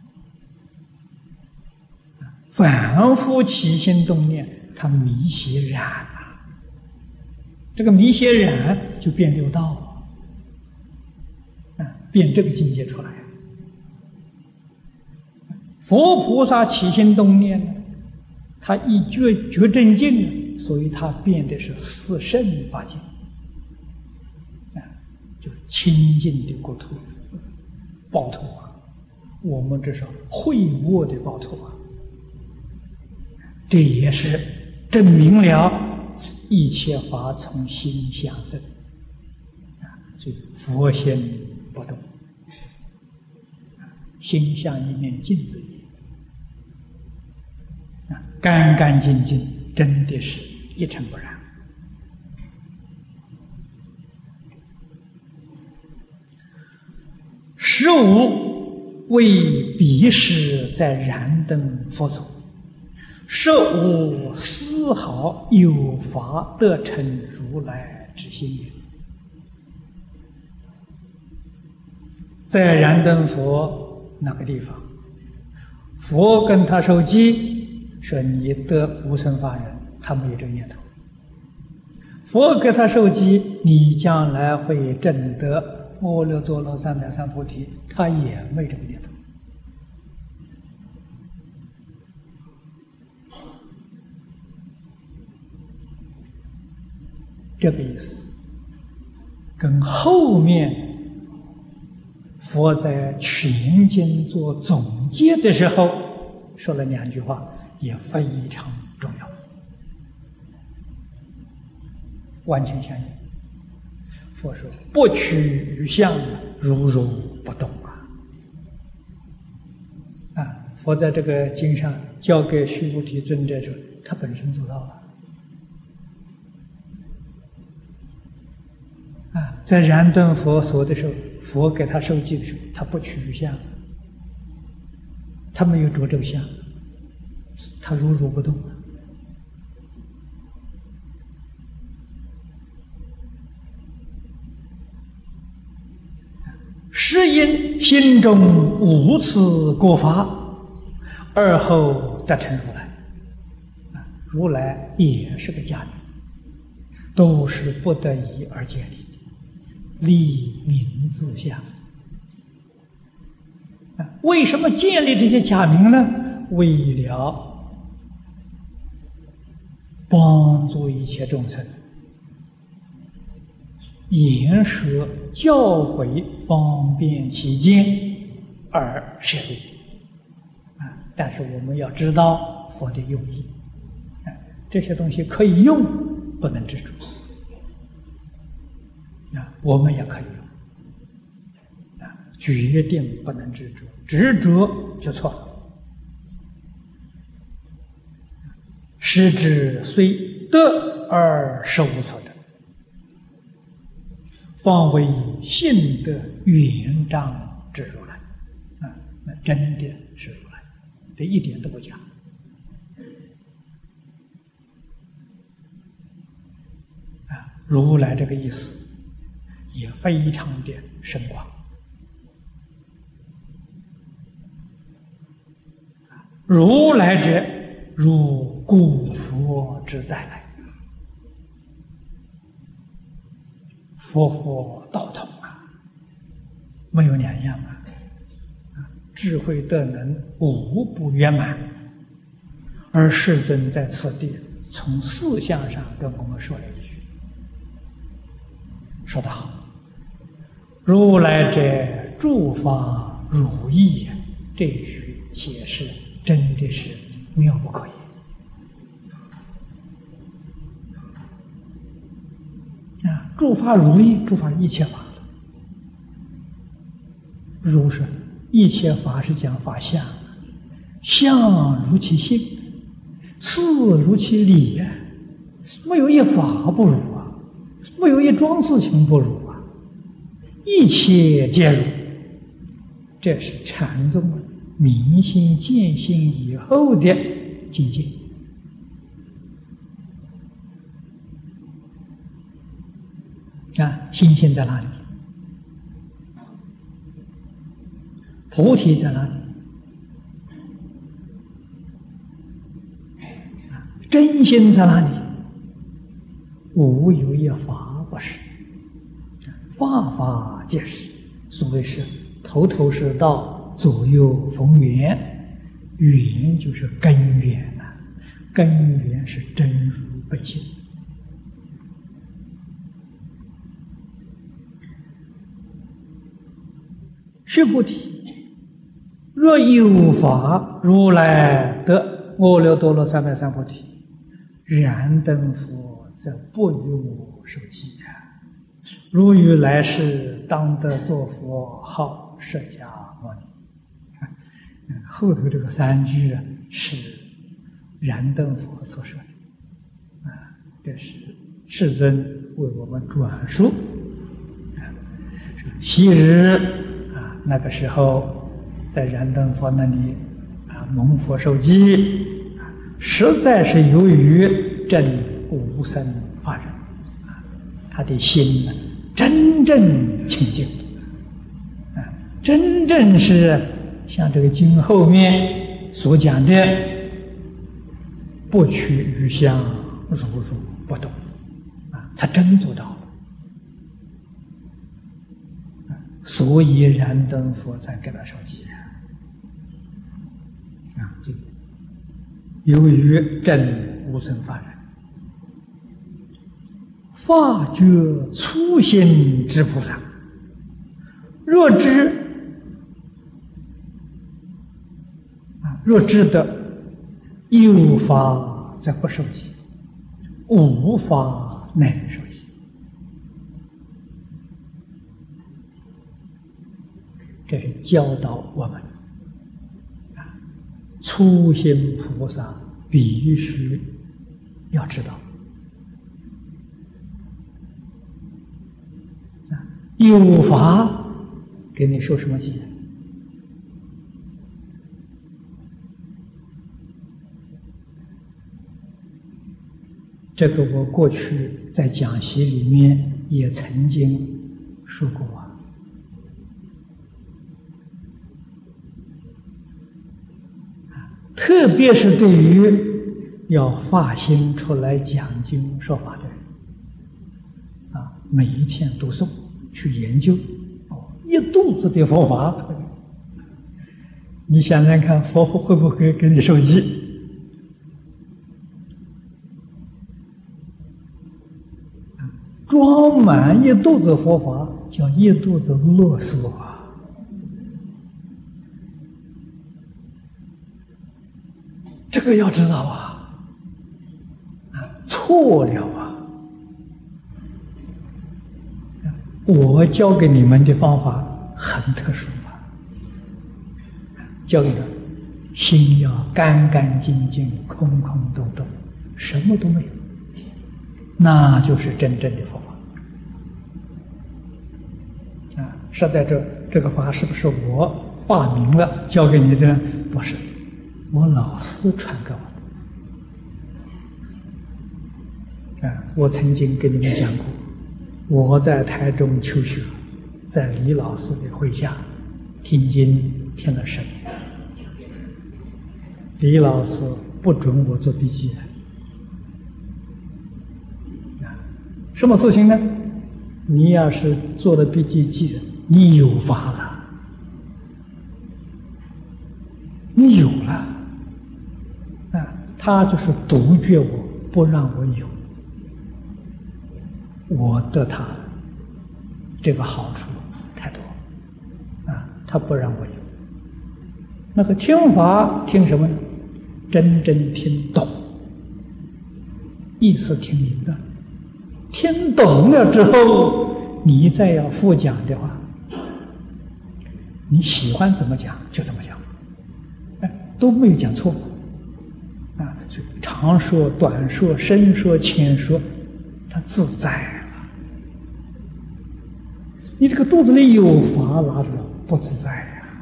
反复起心动念，他迷邪染了，这个迷邪染就变六道了，啊，变这个境界出来。佛菩萨起心动念，他一觉觉正境，所以他变的是四圣法界。就清净的国土，报土啊！我们这是会握的报土啊！这也是证明了一切法从心想生啊！所以佛心不动，心像一面镜子一样啊，干干净净，真的是一尘不染。十五为彼时在燃灯佛所，设无丝毫有法得成如来之心也。在燃灯佛那个地方，佛跟他受记说：“你得无生法忍。”他没有这个念头。佛给他受记：“你将来会证得阿耨多罗三藐三菩提，他也没这个念头。这个意思跟后面佛在全经做总结的时候，说了两句话，也非常重要，完全相应。佛说：“不取于相，如如不动啊！”啊，佛在这个经上教给须菩提尊者说，他本身做到了。啊，在燃灯佛所的时候，佛给他受记的时候，他不取于相，他没有着这个相，他如如不动。是因心中无此过法，而后得成如来。啊，如来也是个假名，都是不得已而建立。立名自相，为什么建立这些假名呢？为了帮助一切众生言说教诲方便起见而设立。啊，但是我们要知道佛的用意，啊，这些东西可以用，不能执着。啊，我们也可以用，啊，决定不能执着，执着就错了。失之虽得而实无所得，方为性德圆彰之如来。啊，那真的是如来，这一点都不假。啊，如来这个意思也非常的深广。如来者，如故佛之再来。佛佛道统啊，没有两样啊！智慧德能无不圆满。而世尊在此地从四相上跟我们说了一句，说得好：“如来者，诸法如意。”这一句解释真的是妙不可言。啊，诸法如意，诸法一切法。如是一切法是讲法相，相如其性，事如其理啊，没有一法不如啊，没有一桩事情不如啊，一切皆如。这是禅宗明心见性以后的境界。啊，心性在哪里？菩提在哪里？真心在哪里？无有一法不是，法法皆是。所谓是头头是道，左右逢源。源就是根源呐、啊，根源是真如本性。须菩提，若有法如来得阿耨多罗三藐三菩提，燃灯佛则不与我受记啊！如于来世当得作佛，号释迦牟尼。后头这个三句啊，是燃灯佛所说的啊，这是世尊为我们转述啊。昔日啊，那个时候在燃灯佛那里啊蒙佛受记啊，实在是由于证无生法忍啊，他的心呢真正清净啊，真正是像这个经后面所讲的不取于相，如如不动啊，他真做到了。所以燃灯佛才给他受记啊，就由于证无生法忍，发觉初心之菩萨，若知若知得有法则不受习，无法乃受习。这是教导我们啊，初心菩萨必须要知道。啊，有法给你受什么戒？这个我过去在讲习里面也曾经说过啊。特别是对于要发心出来讲经说法的人，啊，每一天读诵去研究，哦，一肚子的佛法，你想想看，佛会不会给你受记？装满一肚子佛法，叫一肚子啰嗦啊！这个要知道啊，啊，错了啊！我教给你们的方法很特殊啊，教你们心要干干净净、空空洞洞，什么都没有，那就是真正的佛法啊！实在这这个法是不是我发明了教给你的？不是。我老师传给我的啊！我曾经跟你们讲过，我在台中求学，在李老师的会下听经听了深，李老师不准我做笔记啊！什么事情呢？你要是做了笔记记了，你有法了，你有了。啊，他就是杜绝我，不让我有，我得他这个好处太多啊，他不让我有。那个听法听什么呢？真正听懂，意思听明白，听懂了之后，你再要复讲的话，你喜欢怎么讲就怎么讲，哎，都没有讲错。啊，所以长说、短说、深说、浅说，它自在了。你这个肚子里有法拿出来不自在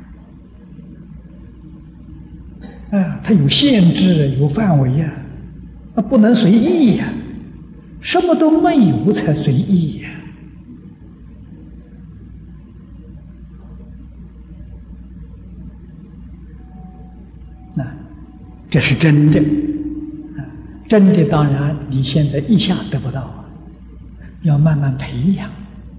呀、啊？啊，它有限制、有范围呀、啊，那不能随意呀、啊，什么都没有才随意呀、啊。那。这是真的，啊，真的当然你现在一下得不到啊，要慢慢培养。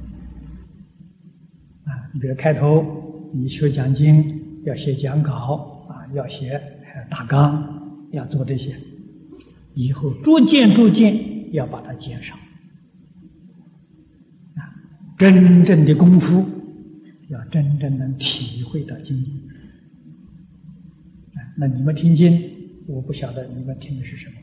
啊，你比如开头你学讲经要写讲稿啊，要写大纲，要做这些，以后逐渐逐渐要把它减少。啊，真正的功夫要真正能体会到经义。啊，那你们听经。我不晓得你们听的是什么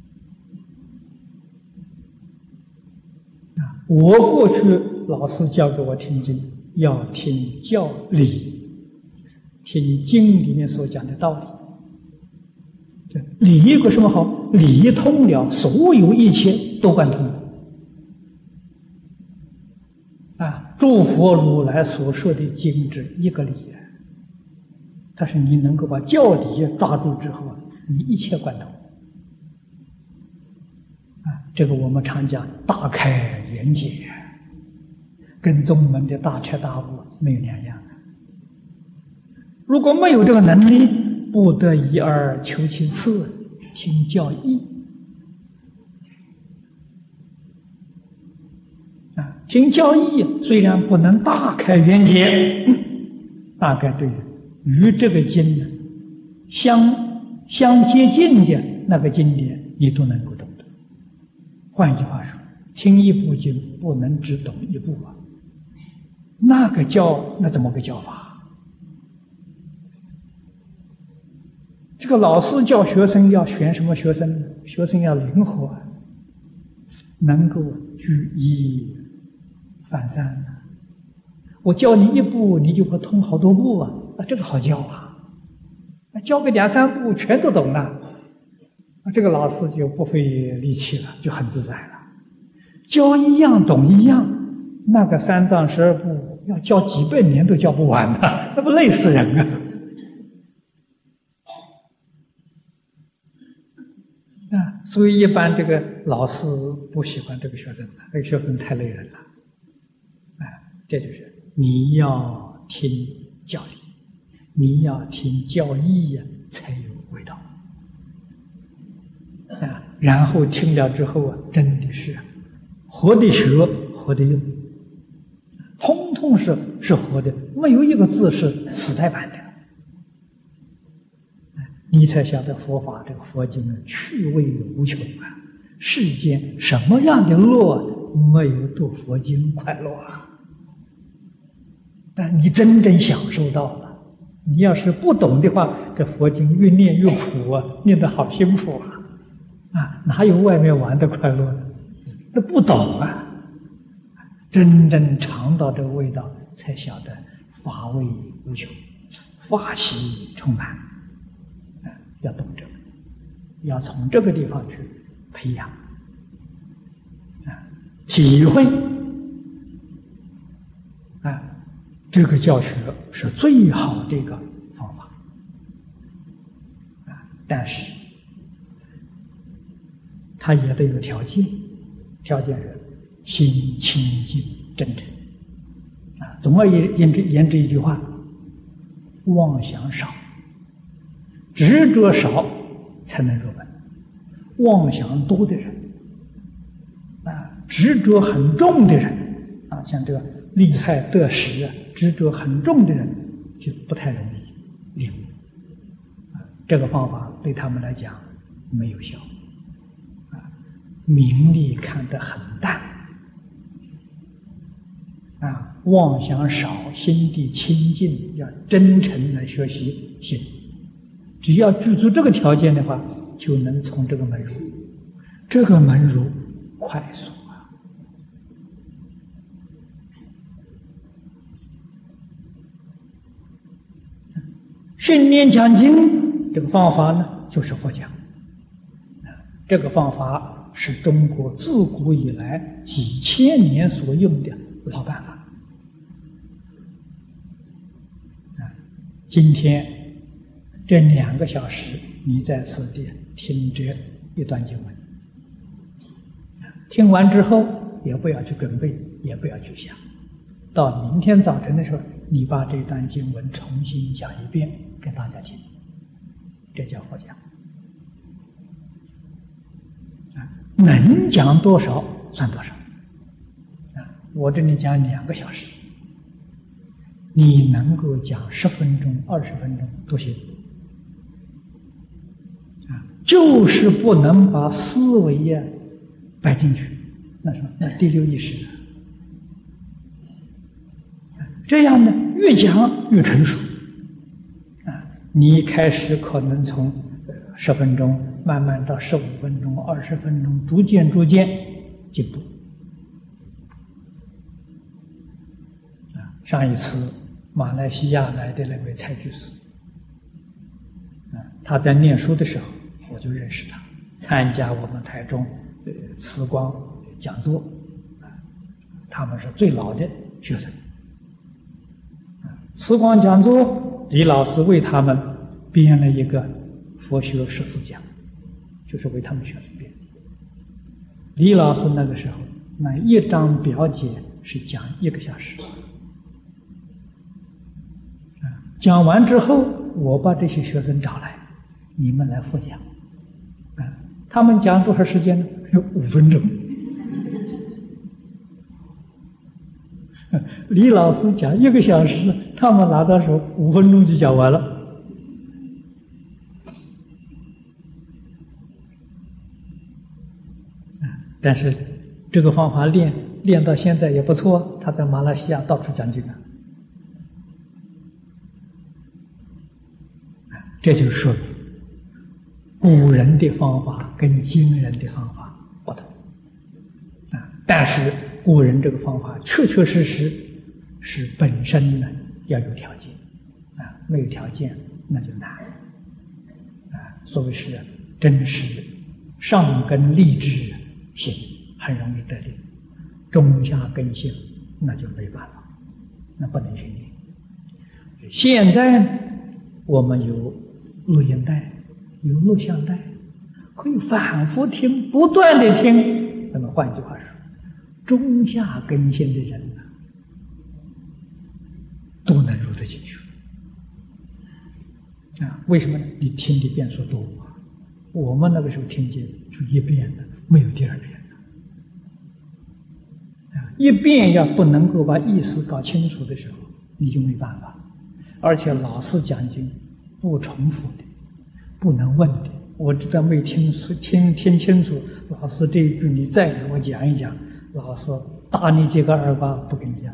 啊！我过去老师教给我听经，要听教理，听经里面所讲的道理。这理有个什么好？理通了，所有一切都贯通啊！诸佛如来所说的经只一个理，但是你能够把教理抓住之后啊，你一切贯通啊！这个我们常讲大开眼界，跟宗门的大彻大悟没有两样。如果没有这个能力，不得已而求其次，听教义啊！听教义虽然不能大开眼界，大概对与这个经呢相。相接近的那个经典，你都能够懂得。换句话说，听一部经不能只懂一部啊，那个教那怎么个教法这个老师教学生要选什么学生呢？学生要灵活，能够举一反三啊。我教你一步，你就会通好多步啊，啊，这个好教啊。教个两三步，全都懂了，啊，这个老师就不费力气了，就很自在了。教一样懂一样，那个三藏十二部要教几百年都教不完的，那不累死人啊！啊，所以一般这个老师不喜欢这个学生，这个学生太累人了。啊，这就是你要听教理，你要听教义呀，才有味道。啊，然后听了之后啊，真的是活的学，活的用，通通是是活的，没有一个字是死呆板的。你才晓得佛法这个佛经的趣味无穷啊！世间什么样的乐没有读佛经快乐啊？但你真正享受到了。你要是不懂的话，这佛经越念越苦啊，念得好辛苦啊！啊，哪有外面玩的快乐呢？那不懂啊！真正尝到这个味道，才晓得法味无穷，法喜充满。要懂这个，要从这个地方去培养啊，体会啊，这个教学是最好的一个方法啊。但是它也得有条件，条件是心清净真诚啊。总而言之，言之一句话，妄想少。执着少才能入门，妄想多的人，啊，执着很重的人，啊，像这个利害得失啊，执着很重的人，就不太容易领悟。啊，这个方法对他们来讲没有效，啊，名利看得很淡，啊，妄想少，心地清净，要真诚来学习心。只要具足这个条件的话，就能从这个门入。这个门入快速啊！训练讲经这个方法呢，就是佛讲。这个方法是中国自古以来几千年所用的老办法。啊，今天。这两个小时，你在此地听这一段经文，听完之后也不要去准备，也不要去想，到明天早晨的时候，你把这段经文重新讲一遍给大家听，这叫佛讲。啊，能讲多少算多少。啊，我这里讲两个小时，你能够讲十分钟、二十分钟都行。就是不能把思维呀摆进去，那什么？那第六意识，这样呢越讲越成熟啊！你一开始可能从十分钟慢慢到十五分钟、二十分钟，逐渐逐渐进步啊！上一次马来西亚来的那位蔡居士啊，他在念书的时候。我就认识他，参加我们台中呃慈光讲座，啊，他们是最老的学生。啊，慈光讲座，李老师为他们编了一个佛学十四讲，就是为他们学生编。李老师那个时候，那一张表解是讲一个小时，啊，讲完之后，我把这些学生找来，你们来复讲。他们讲多少时间呢？有五分钟。李老师讲一个小时，他们拿到手五分钟就讲完了。但是这个方法练练到现在也不错，他在马来西亚到处讲经啊。这就说明古人的方法跟今人的方法不同啊，但是古人这个方法确确实实是本身呢要有条件啊，没有条件那就难啊。所谓是真实上根立志行很容易得力，中下根性那就没办法，那不能训练。现在呢，我们有录音带，有录像带，可以反复听，不断的听。那么换句话说，中下根性的人呢，都能入得进去啊？为什么呢？你听的遍数多啊。我们那个时候听见就一遍的，没有第二遍的啊。一遍要不能够把意思搞清楚的时候，你就没办法。而且老师讲经不重复的，不能问的。我知道没听听听清楚，老师这一句你再给我讲一讲，老师打你几个耳巴，不跟你讲。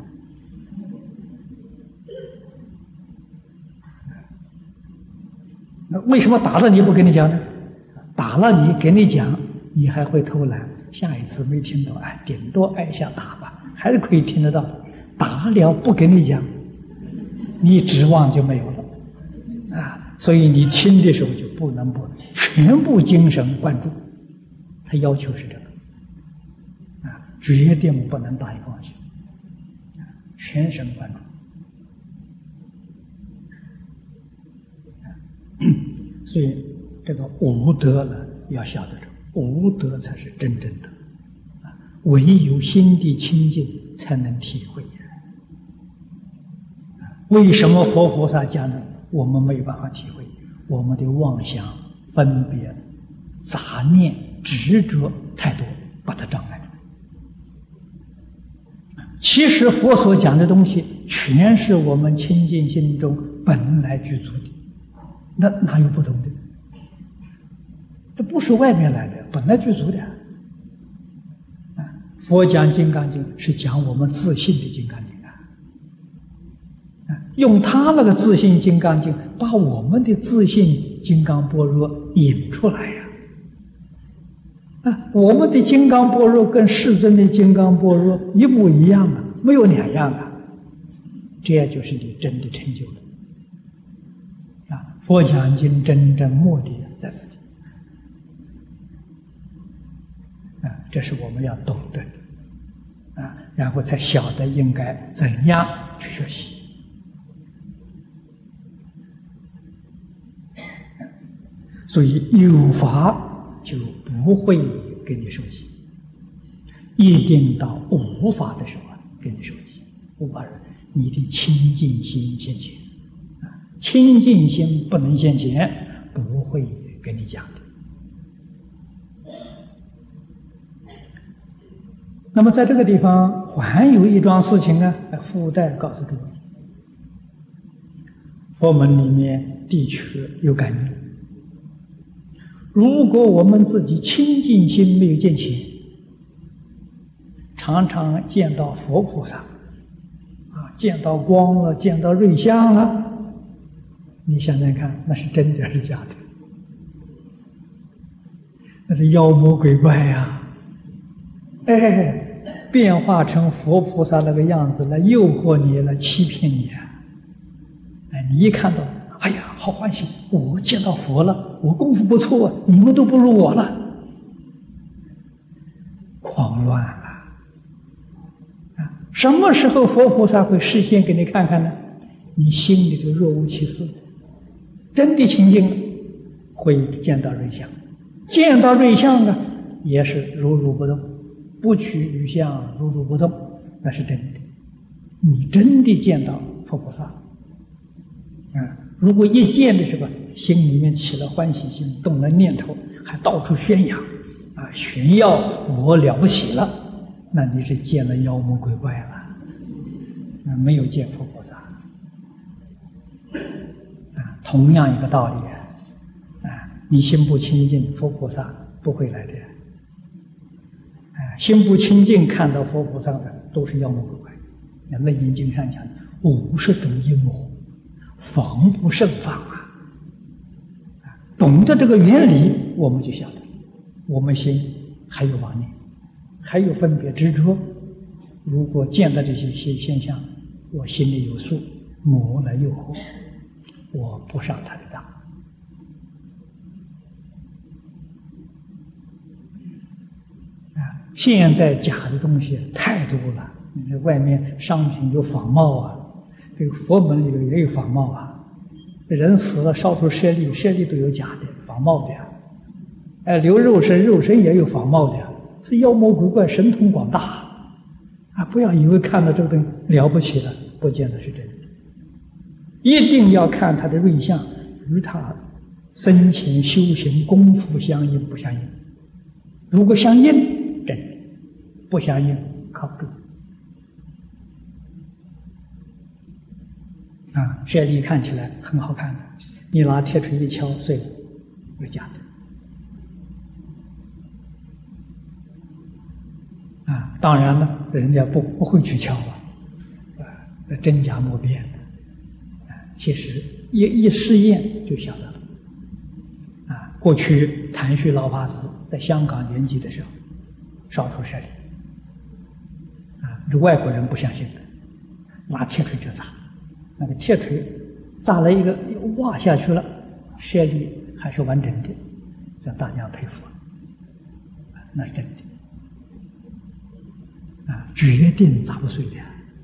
那为什么打了你不跟你讲呢？打了你给你讲，你还会偷懒，下一次没听懂，哎，顶多挨一下打吧，还是可以听得到。打了不跟你讲，你指望就没有了啊！所以你听的时候就不能不全部精神贯注，他要求是这个啊，决定不能打一放下，全神贯注。所以这个无德呢，要晓得这无德才是真正的啊，唯有心地清净才能体会。为什么佛菩萨讲呢？我们没有办法体会，我们的妄想、分别、杂念、执着太多，把它障碍。其实佛所讲的东西，全是我们清净心中本来具足的，那哪有不同的？这不是外面来的，本来具足的。佛讲《金刚经》是讲我们自信的《金刚经》。用他那个自信金刚经，把我们的自信金刚般若引出来呀！啊，我们的金刚般若跟世尊的金刚般若一模一样啊，没有两样啊。这就是你真的成就了啊！佛讲经真正目的在此地啊，这是我们要懂得的啊，然后才晓得应该怎样去学习。所以有法就不会给你受记，一定到无法的时候给你受记。无法人，你的清净心现前啊，清净心不能现前，不会跟你讲的。那么在这个地方还有一桩事情呢，附带告诉诸位，佛门里面的确有感应。如果我们自己清净心没有见前，常常见到佛菩萨啊，见到光了，见到瑞相了，你想想看，那是真的还是假的？那是妖魔鬼怪呀、啊！哎，变化成佛菩萨那个样子来诱惑你，来欺骗你啊！哎，你一看到，哎呀，好欢喜！我见到佛了，我功夫不错，你们都不如我了，狂乱了啊！什么时候佛菩萨会示现给你看看呢？你心里就若无其事，真的清净了，会见到瑞相，见到瑞相呢，也是如如不动，不取于相，如如不动，那是真的。你真的见到佛菩萨啊！如果一见的时候，心里面起了欢喜心，动了念头，还到处宣扬，啊，炫耀我了不起了，那你是见了妖魔鬼怪了，啊，没有见佛菩萨。啊，同样一个道理啊，啊，你心不清净，佛菩萨不会来的。啊，心不清净，看到佛菩萨的都是妖魔鬼怪。那《楞严经》上讲，五十种阴魔，防不胜防啊！ 懂得这个原理，我们就晓得，我们心还有妄念，还有分别执着。如果见到这些现现象，我心里有数，魔来诱惑，我不上他的当。啊，现在假的东西太多了，你这外面商品有仿冒啊，这个佛门里头也有仿冒啊。人死了烧出舍利，舍利都有假的、仿冒的呀。哎，留肉身，肉身也有仿冒的呀，是妖魔鬼怪、神通广大啊！不要以为看到这个东西了不起了，不见得是真的。一定要看他的瑞相与他生前修行功夫相应不相应。如果相应，真的；不相应，靠不住。啊，舍利看起来很好看的，你拿铁锤一敲碎了，有假的。啊，当然了，人家不不会去敲啊，啊，真假莫辨的。啊，其实一一试验就晓得了。啊，过去谭旭老法师在香港圆寂的时候，烧出舍利。啊，这外国人不相信的，拿铁锤就砸。那个铁锤砸了一个挖下去了，舍利还是完整的，这大家佩服，那是真的啊，决定砸不碎的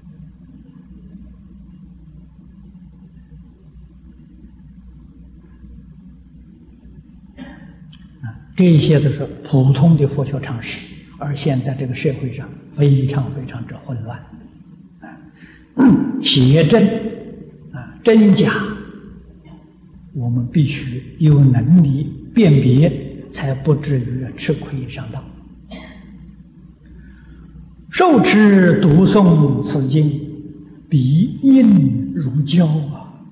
啊。这些都是普通的佛学常识，而现在这个社会上非常非常之混乱啊，邪正。真假，我们必须有能力辨别，才不至于吃亏上当。受持读诵此经，必应如教啊！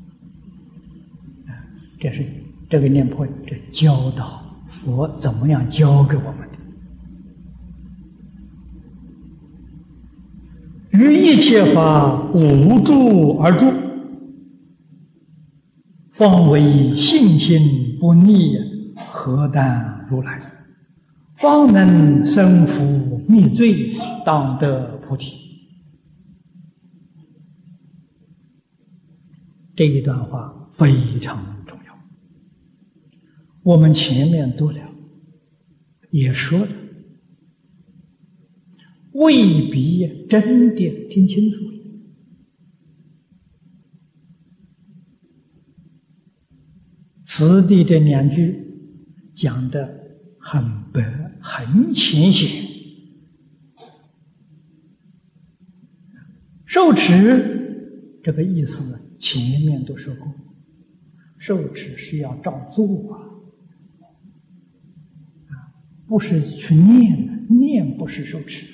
这是这个念破，这教导佛怎么样教给我们的？于一切法无住而住，方为信心不逆，何但如来？方能生福灭罪，当得菩提。这一段话非常重要。我们前面读了，也说了，未必真的听清楚了。此地这两句讲得很白很浅显。受持这个意思前面都说过，受持是要照做啊，不是去念的，念不是受持。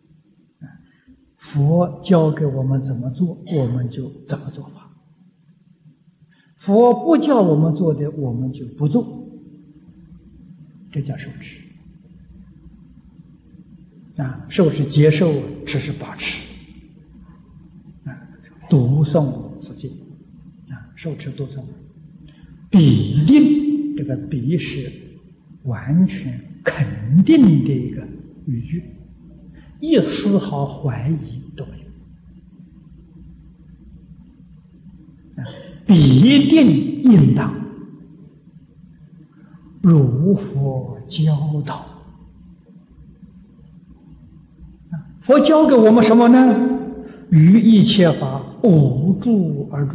佛教给我们怎么做，我们就怎么做法。佛不叫我们做的，我们就不做，这叫受持。啊，受是接受，持是把持。啊，读诵此经，啊，受持读诵，必定这个必是完全肯定的一个语句，一丝毫怀疑都没有。必定应当如佛教导。佛教给我们什么呢？于一切法无住而住。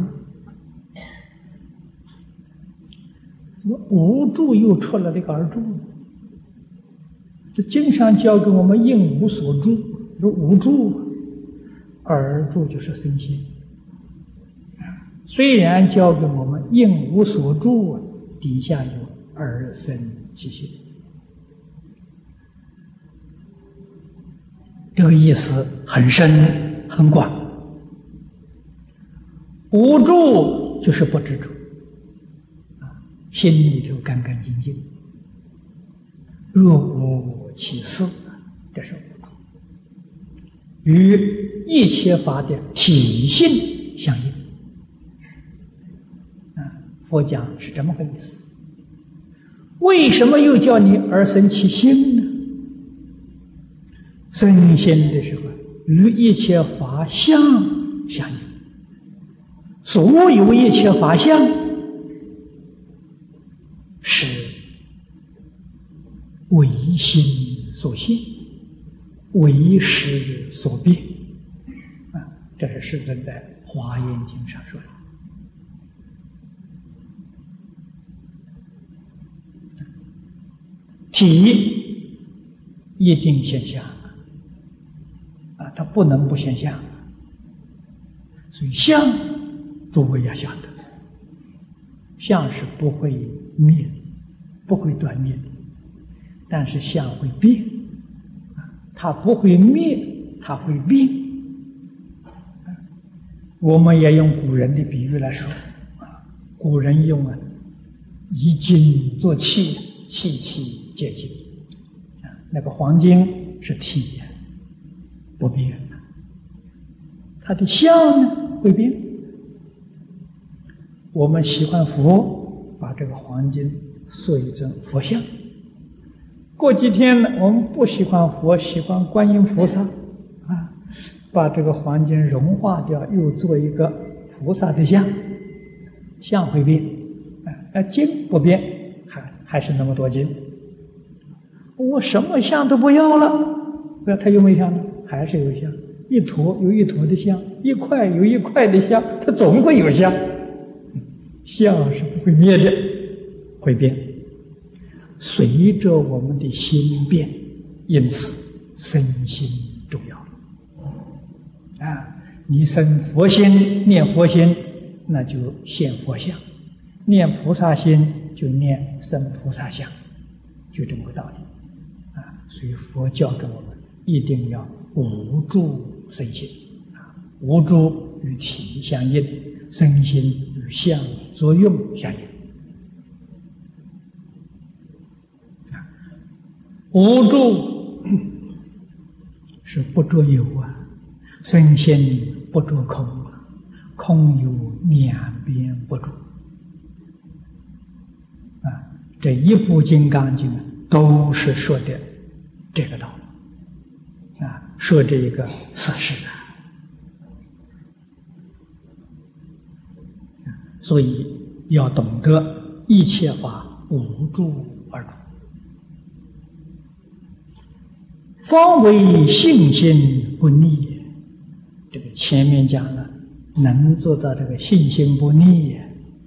无住又出了这个而住，这经常教给我们应无所住，说无住，而住就是身心。虽然教给我们应无所住，底下有而生其心，这个意思很深很广。无住就是不执着，心里头干干净净，若无其事，这是无住，与一切法的体性相应。佛讲是这么个意思， 为什么又叫你而生其心呢？生心的时候，与一切法相相应。所有一切法相是唯心所现，唯识所变。啊，这是世尊在《华严经》上说的。体一定现象啊，它不能不现象。所以相，诸位要晓得，相是不会灭，不会断灭的，但是相会变，啊，它不会灭，它会变。我们也用古人的比喻来说，啊，古人用啊，以金做器，器器皆金。啊，那个黄金是体，不变的，它的相呢会变。我们喜欢佛，把这个黄金塑一尊佛像。过几天呢，我们不喜欢佛，喜欢观音菩萨，啊，把这个黄金融化掉，又做一个菩萨的像。像会变，啊，金不变，还还是那么多金。我什么像都不要了，那它有没有像呢？还是有像。一坨有一坨的像，一块有一块的像，它总会有像。相是不会灭的，会变，随着我们的心变，因此身心重要。啊，你生佛心，念佛心，那就现佛相；念菩萨心，就念生菩萨相，就这么个道理。啊，所以佛教给我们一定要无住身心，啊，无住与体相应，身心与相作用相应。无住是不着有啊，身心不着空啊，空有两边不住啊。这一部《金刚经》都是说的这个道理啊，说这一个事实啊。所以要懂得一切法无住而住，方为信心不逆。这个前面讲了，能做到这个信心不逆，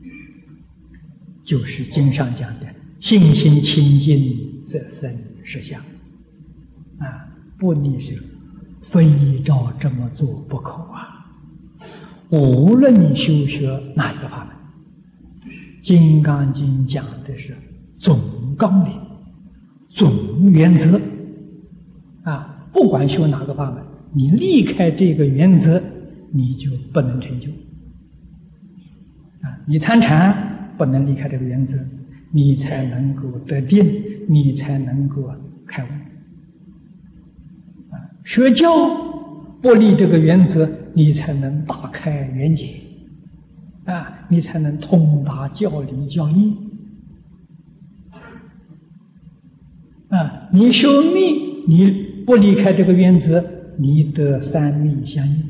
就是经上讲的信心清净则生实相。啊，不逆是非照这么做不可啊。无论修学哪一个法门，《金刚经》讲的是总纲领、总原则啊，不管修哪个法门，你离开这个原则，你就不能成就啊。你参禅不能离开这个原则，你才能够得定，你才能够开悟啊。学教不离这个原则，你才能大开圆解啊，你才能通达教理教义啊。你修密，你不离开这个原则，你得三密相应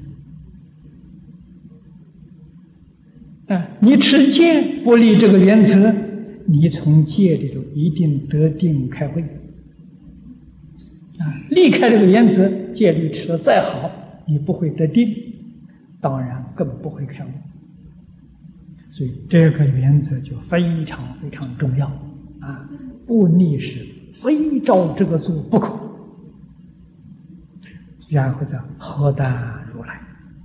啊。你持戒不离这个原则，你从戒里头一定得定开慧啊。离开这个原则，戒律持得再好，你不会得定，当然更不会开悟。所以这个原则就非常非常重要啊！不逆是非照这个做不可。然后再何但如来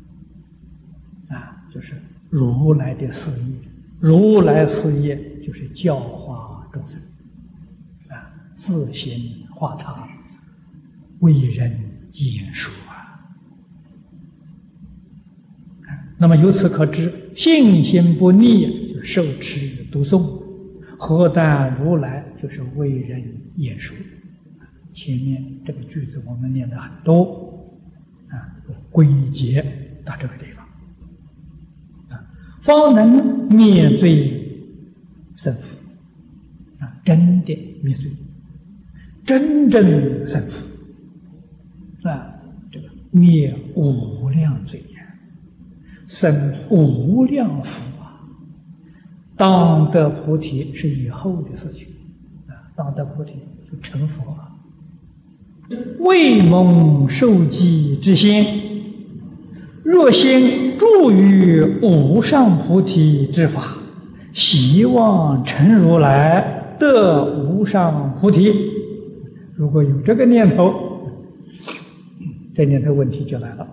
啊，就是如来的事业，如来事业就是教化众生啊，自行化他，为人演说啊。那么由此可知，信心不逆就受持读诵，何但如来就是为人演说。前面这个句子我们念的很多啊，归结到这个地方啊，方能灭罪生福啊。 真的灭罪，真正生死啊，这个灭无量罪呀，生无量福啊！当得菩提是以后的事情啊，当得菩提就成佛啊。未蒙受记之先，若先住于无上菩提之法，希望成如来得无上菩提。如果有这个念头，这念头问题就来了。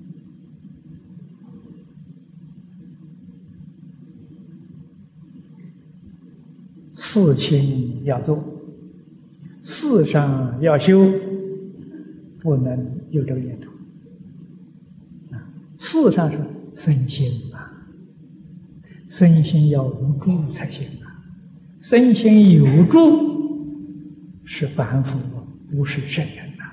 事情要做，事上要修，不能有这个念头。啊，事上是身心啊，身心要无助才行啊，身心有助是凡夫，不是圣人呐。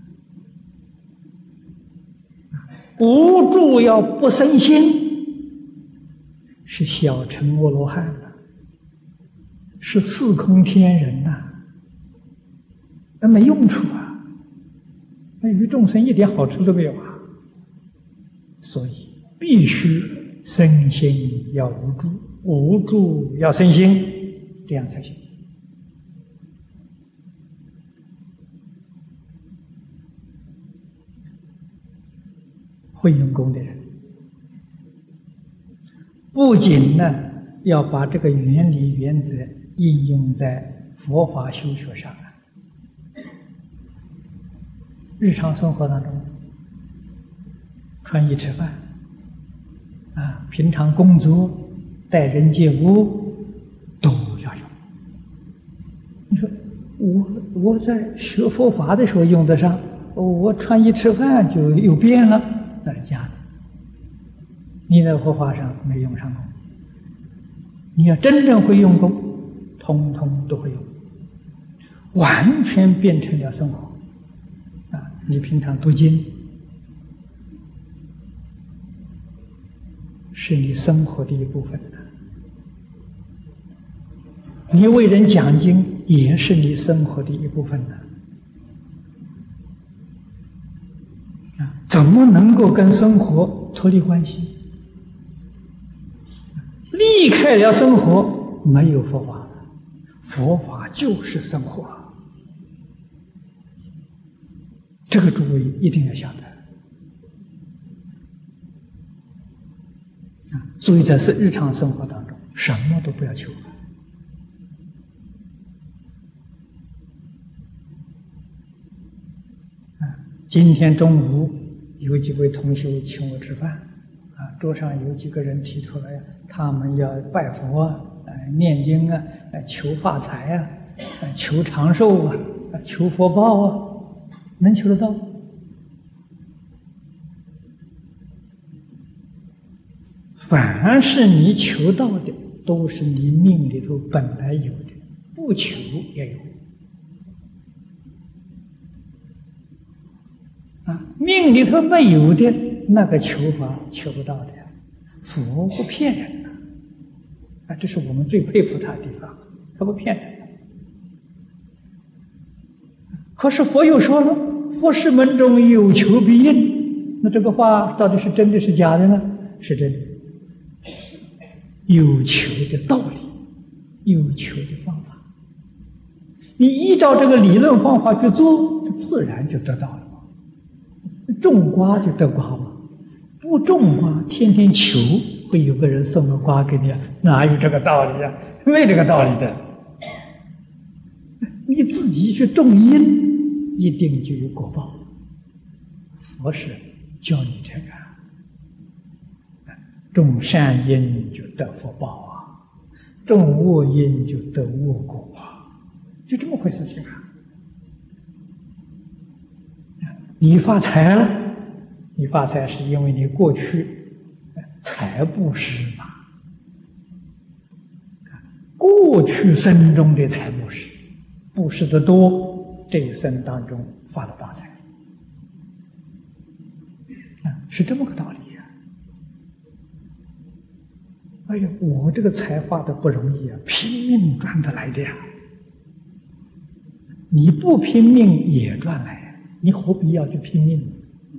无助要不生心，是小乘阿罗汉呐，是四空天人呐，那没用处啊。那于众生一点好处都没有啊！所以必须身心要无助，无助要身心，这样才行。会用功的人，不仅呢要把这个原理原则应用在佛法修学上，日常生活当中，穿衣吃饭啊，平常工作、待人接物都要用。你说我我在学佛法的时候用得上，我穿衣吃饭就又变了，那是假的。你在佛法上没用上功，你要真正会用功，通通都会用，完全变成了生活。你平常读经，是你生活的一部分；你为人讲经，也是你生活的一部分呢。啊，怎么能够跟生活脱离关系？离开了生活，没有佛法。佛法就是生活。这个诸位一定要晓得啊！所以在是日常生活当中，什么都不要求啊！今天中午有几位同学请我吃饭啊，桌上有几个人提出来，他们要拜佛啊、呃、念经啊、呃、求发财啊、呃、求长寿啊、呃、求福报啊。能求得到？凡是你求到的，都是你命里头本来有的，不求也有。啊，命里头没有的那个求法求不到的，佛不骗人的，啊，这是我们最佩服他的地方，他不骗人。可是佛又说了，佛事门中有求必应，那这个话到底是真的是假的呢？是真的。有求的道理，有求的方法，你依照这个理论方法去做，它自然就得到了。种瓜就得瓜嘛，不种瓜天天求，会有个人送个瓜给你，哪有这个道理呀？没这个道理的。你自己去种因，一定就有果报。佛是教你这个，种善因就得福报啊，种恶因就得恶果啊，就这么回事情啊。你发财了，你发财是因为你过去财布施嘛，过去生中的财布施，布施的多，这一生当中发了大财，是这么个道理呀、啊。哎呀，我这个财发的不容易啊，拼命赚得来的呀。 你不拼命也赚来，你何必要去拼命呢？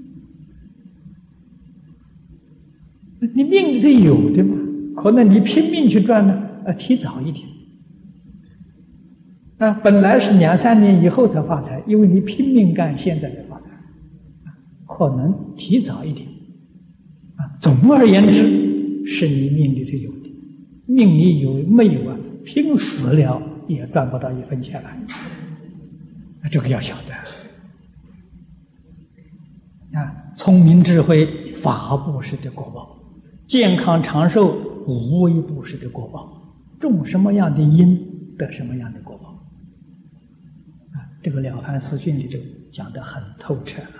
你命里头有的嘛，可能你拼命去赚呢，呃，提早一点。啊，本来是两三年以后才发财，因为你拼命干，现在才发财，可能提早一点。啊，总而言之，是你命里头有的，命里有没有啊？拼死了也赚不到一分钱来。啊，这个要晓得。啊，聪明智慧法布施的果报，健康长寿无为布施的果报，种什么样的因得什么样的果报。啊，这个《了凡四训》里头讲得很透彻了。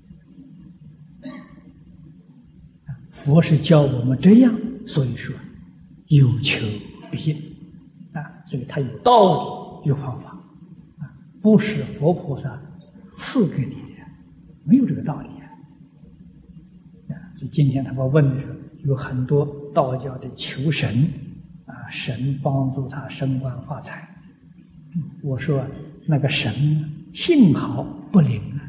佛是教我们这样，所以说有求必应啊，所以他有道理，有方法啊，不是佛菩萨赐给你的，没有这个道理啊。所以今天他们问的时候，有很多道教的求神啊，神帮助他升官发财。我说那个神幸好不灵啊，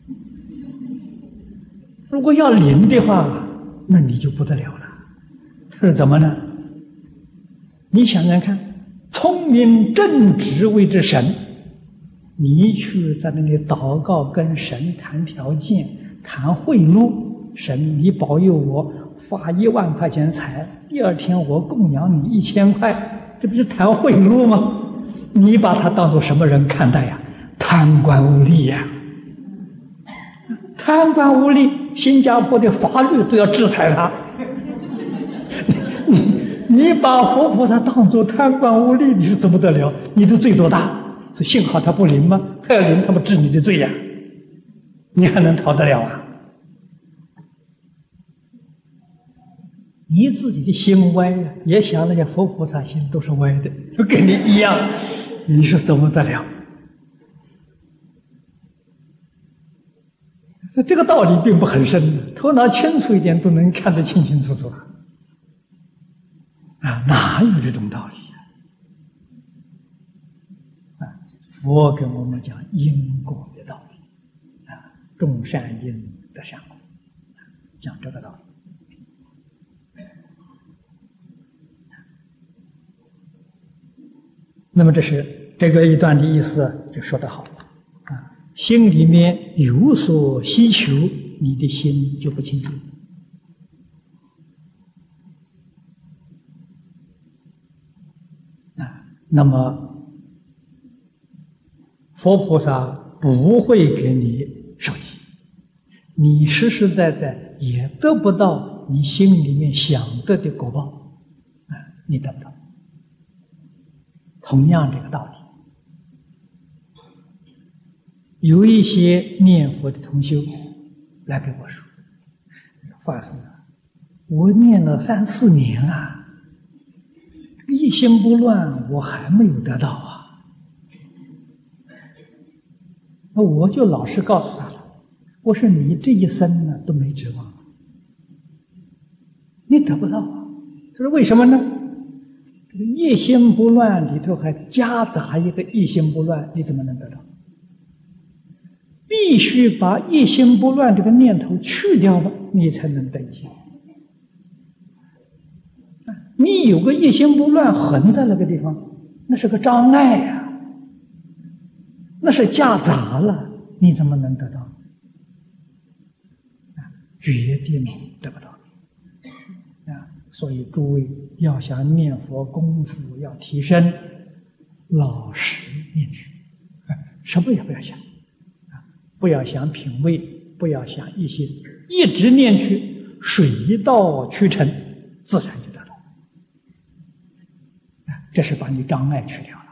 如果要灵的话，那你就不得了了。是怎么呢？你想想看，聪明正直谓之神，你去在那里祷告，跟神谈条件，谈贿赂，神你保佑我发一万块钱财，第二天我供养你一千块，这不是谈贿赂吗？你把他当作什么人看待呀？贪官污吏呀！贪官污吏，新加坡的法律都要制裁他。你你把佛菩萨当作贪官污吏，你是怎么得了？你的罪多大？所以幸好他不灵吗？他要灵，他们治你的罪呀，你还能逃得了啊？你自己的心歪呀，也想那些佛菩萨心都是歪的，就跟你一样，你是怎么得了？所以这个道理并不很深，头脑清楚一点都能看得清清楚楚啊！哪有这种道理啊？佛跟我们讲因果的道理啊，种善因得善果，讲这个道理。那么这是这个一段的意思，就说得好啊。心里面有所希求，你的心就不清净啊。那么佛菩萨不会给你受记，你实实在在也得不到你心里面想得的果报啊，你得不到。同样这个道理。有一些念佛的同修来跟我说：“法师，我念了三四年了，一心不乱，我还没有得到啊。”那我就老实告诉他了，我说你这一生呢都没指望，你得不到啊。他说为什么呢？这个一心不乱里头还夹杂一个一心不乱，你怎么能得到？必须把一心不乱这个念头去掉了，你才能得一心。你有个一心不乱横在那个地方，那是个障碍呀、啊，那是夹杂了，你怎么能得到？决定得不到啊！所以诸位要想念佛功夫要提升，老实念去，什么也不要想。不要想品味，不要想一心，一直念去，水到渠成，自然就得到。这是把你障碍去掉了。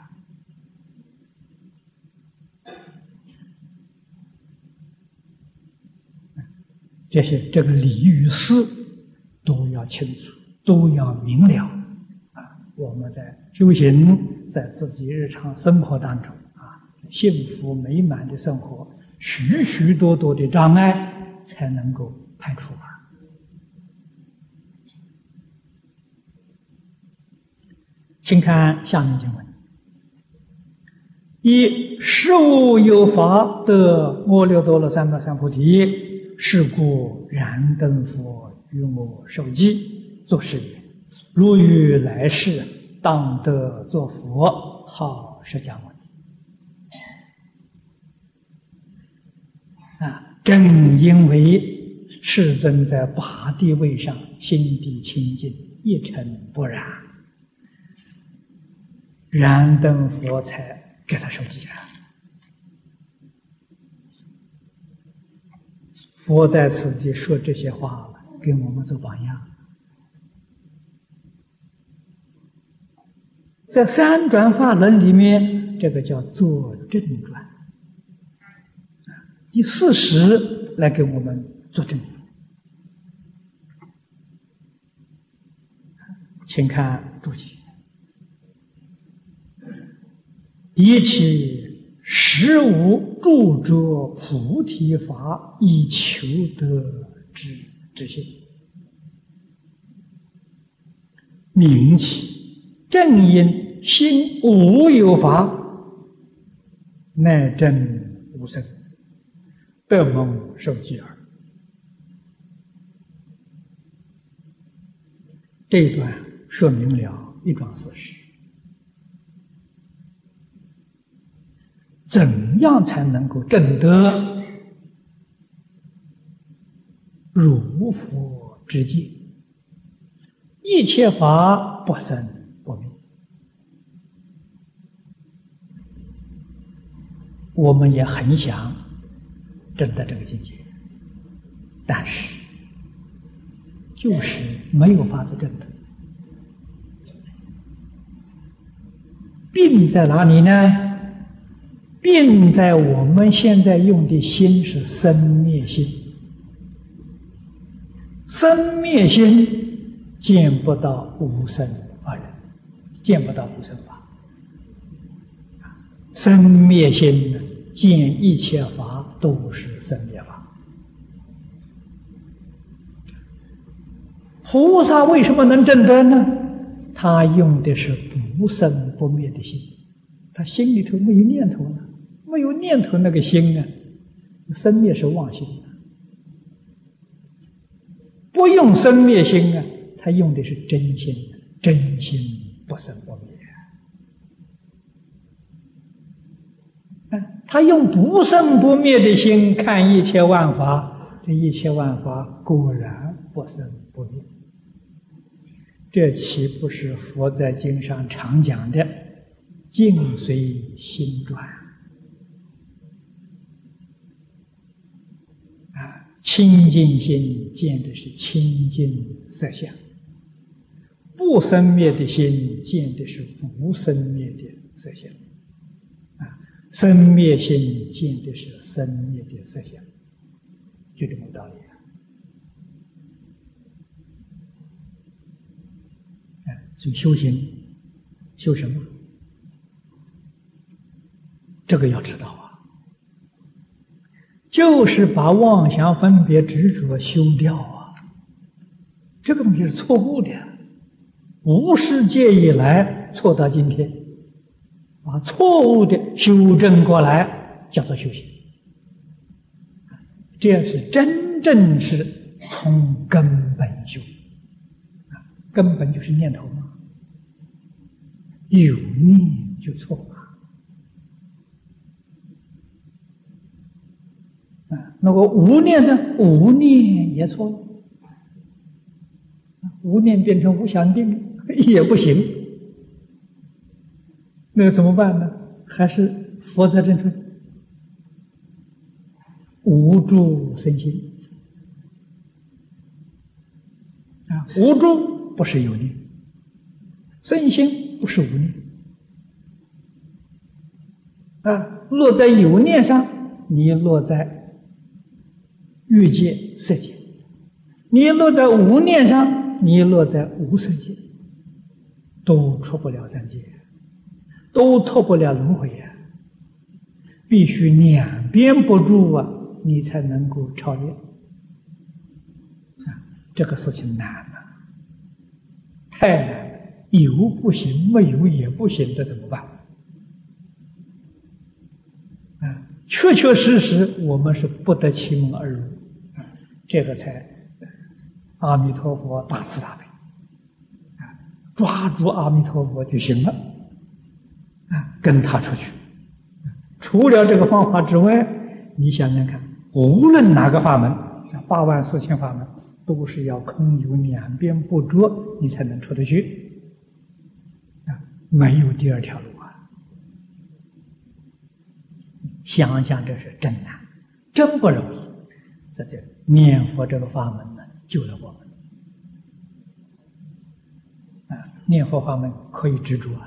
这些这个理与事都要清楚，都要明了啊！我们在修行，在自己日常生活当中啊，幸福美满的生活。许许多多的障碍才能够排除啊！请看下面经文： 以实无有法得阿耨多罗三藐三菩提，是故燃灯佛与我受记，作是言：如欲来世当得作佛，号释迦牟尼。啊，正因为世尊在八地位上心地清净，一尘不染，燃灯佛才给他受记啊。佛在此地说这些话了，给我们做榜样。在三转法轮里面，这个叫做正转，以事实来给我们做证。请看注解：以其实无著着菩提法以求得之之心，明其正因心无有法，乃证无生，得蒙受记耳。这一段说明了一桩事实：怎样才能够证得如佛之见？一切法不生不灭。我们也很想证得这个境界，但是就是没有法子证得。病在哪里呢？病在我们现在用的心是生灭心，生灭心见不到无生法忍，见不到无生法。生灭心呢，见一切法都是生灭法。菩萨为什么能证得呢？他用的是不生不灭的心，他心里头没有念头了，没有念头那个心啊，生灭是妄心。不用生灭心啊，他用的是真心，真心不生不灭。他用不生不灭的心看一切万法，这一切万法果然不生不灭。这岂不是佛在经上常讲的境随心转啊？清净心见的是清净色相，不生灭的心见的是不生灭的色相啊，生灭心见的是生灭的色相，就这么道理。所以修行修什么？这个要知道啊，就是把妄想分别执着修掉啊。这个东西是错误的，无世界以来错到今天，把错误的修正过来，叫做修行。这样是真正是从根本修，根本就是念头嘛。有念就错了啊！那个无念呢？无念也错了，无念变成无想定也不行。那个怎么办呢？还是佛在这说无住身心啊！无住不是有念，身心不是无念啊，落在有念上，你落在欲界色界；你落在无念上，你落在无色界，都出不了三界，都脱不了轮回啊！必须两边不住啊，你才能够超越啊！这个事情难啊，太难了。有不行，没有也不行的怎么办？ 确确实实我们是不得其门而入，这个才阿弥陀佛大慈大悲，抓住阿弥陀佛就行了，啊，跟他出去。除了这个方法之外，你想想看，无论哪个法门，八万四千法门，都是要空有两边不着，你才能出得去，啊，没有第二条路啊！想想这是真难，真不容易。这就念佛这个法门呢，救了我们。啊，念佛法门可以执着啊。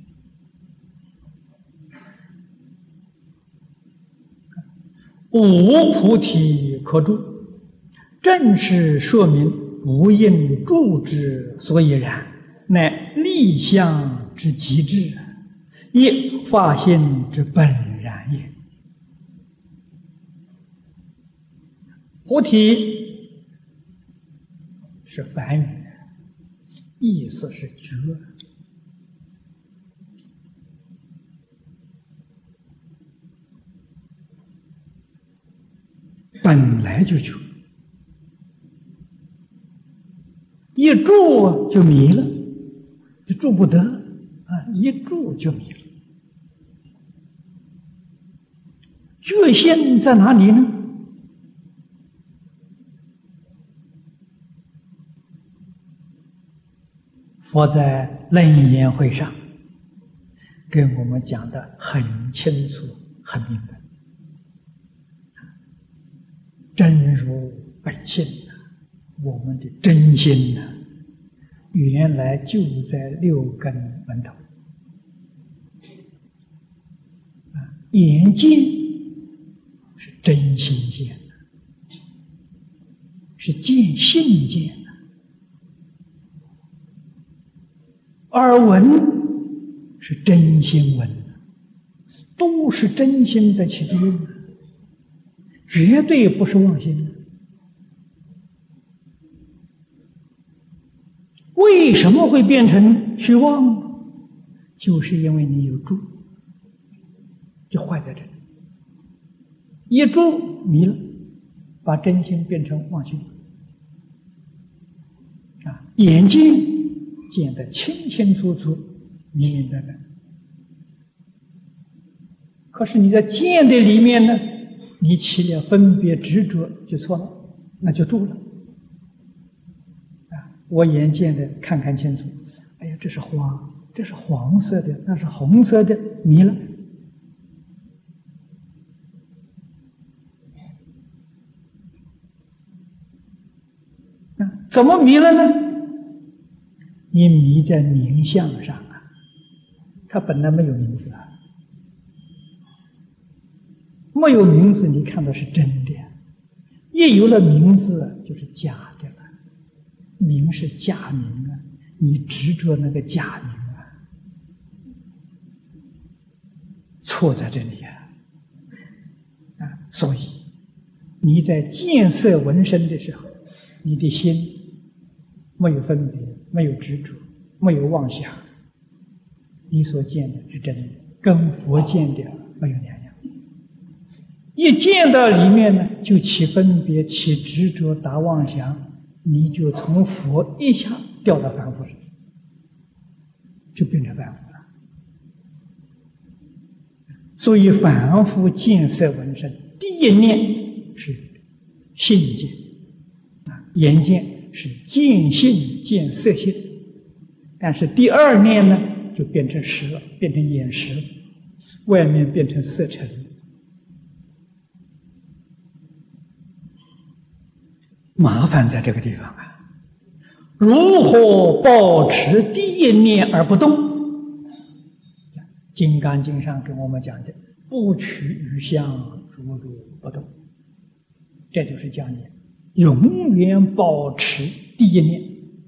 无菩提可住，正是说明无因住之所以然，乃立相之极致，亦法性之本然也。菩提是梵语，意思是觉，本来就觉，一住就迷了，就住不得啊！一住就迷了。觉性在哪里呢？佛在楞严会上跟我们讲的很清楚、很明白。真如本性，我们的真心呢，原来就在六根门头。眼见是真心见的，是见性见的；耳闻是真心闻的，都是真心在起作用的。绝对不是妄心。为什么会变成虚妄？就是因为你有住，就坏在这里。一住迷了，把真心变成妄心。啊，眼睛见得清清楚楚、明明白白。可是你在见的里面呢？你起了分别执着就错了，那就住了。啊，我眼见的看看清楚，哎呀，这是花，这是黄色的，那是红色的，迷了。啊，怎么迷了呢？你迷在名相上啊，它本来没有名字啊。没有名字，你看的是真的；一有了名字，就是假的了。名是假名啊，你执着那个假名啊，错在这里啊！啊，所以你在见色闻声的时候，你的心没有分别，没有执着，没有妄想，你所见的是真的，跟佛见的没有两样。一见到里面呢，就起分别、起执着、打妄想，你就从佛一下掉到凡夫上，就变成凡夫了。所以凡夫见色闻声，第一念是性见，啊，眼见是见性见色性，但是第二念呢，就变成识了，变成眼识了，外面变成色尘。麻烦在这个地方啊！如何保持第一念而不动？《金刚经》上跟我们讲的“不取于相，如如不动”，这就是讲你永远保持第一念。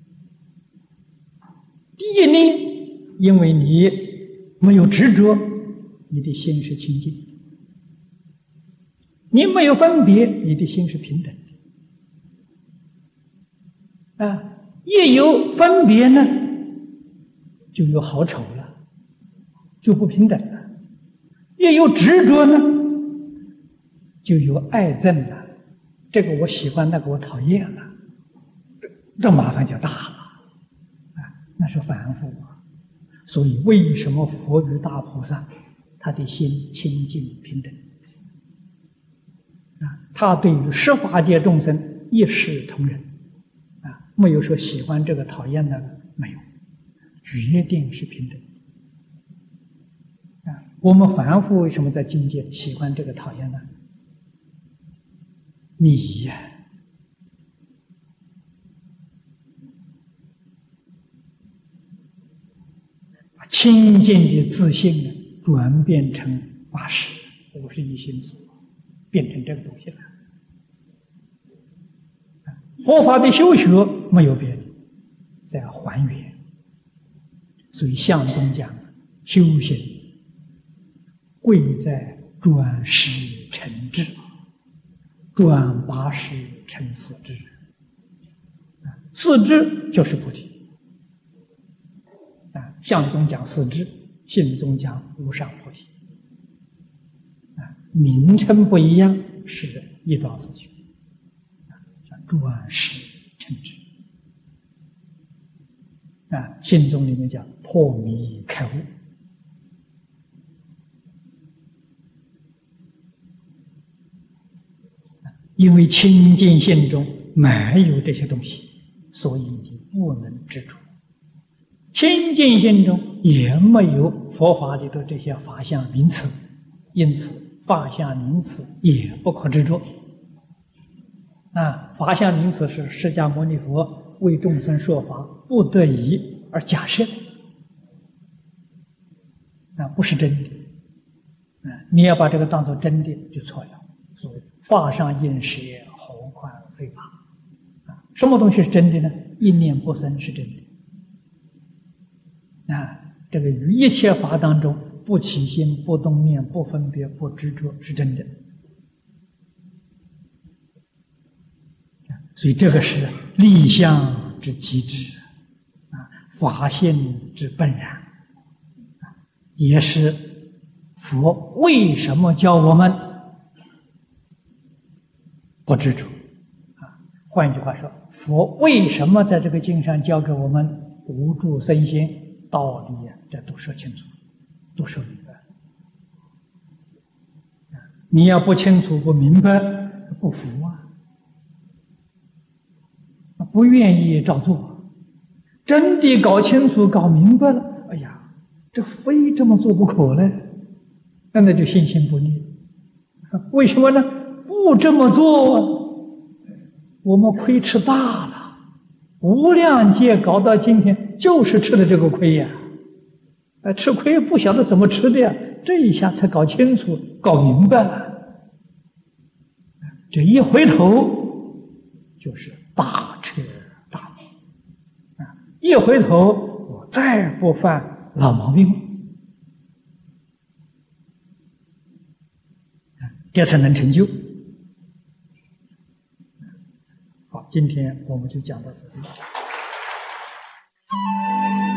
第一念，因为你没有执着，你的心是清净；你没有分别，你的心是平等。啊，一有分别呢，就有好丑了，就不平等了；一有执着呢， 就有爱憎了，这个我喜欢，那个我讨厌了，这这麻烦就大了啊！那是凡夫啊。所以为什么佛与大菩萨他的心清净平等啊？他对于十法界众生一视同仁啊，没有说喜欢这个讨厌那个，没有，决定是平等啊。我们凡夫为什么在境界喜欢这个讨厌呢？迷呀、啊！清净的自信呢，转变成八识、五十一心所，变成这个东西了。佛法的修学没有别的，在还原。所以相宗讲，修行贵在转识成智。转八识成四智，四智就是菩提啊。相宗讲四智，信宗讲无上菩提啊，名称不一样，是一桩事情啊，叫转识成智啊。信宗里面讲破迷开悟。因为清净心中没有这些东西，所以你不能执着。清净心中也没有佛法里的这些法相名词，因此法相名词也不可执着。啊，法相名词是释迦牟尼佛为众生说法不得已而假设的，啊，不是真的。啊，你要把这个当作真的就错了。所谓法上应舍，何况非法啊？什么东西是真的呢？一念不生是真的啊！这个于一切法当中，不起心、不动念、不分别、不执着是真的。所以这个是立相之极致啊，法性之本然啊，也是佛为什么教我们不执着啊？换一句话说，佛为什么在这个经上教给我们无住身心道理啊？这都说清楚，都说明白。你要不清楚不明白，不服啊，不愿意照做。真的搞清楚搞明白了，哎呀，这非这么做不可呢，那那就信心不立。为什么呢？不这么做，我们亏吃大了。无量劫搞到今天，就是吃的这个亏呀！呃，吃亏不晓得怎么吃的呀，这一下才搞清楚、搞明白了。这一回头，就是大彻大悟啊！一回头，我再不犯老毛病，这才能成就。好，今天我们就讲到这里。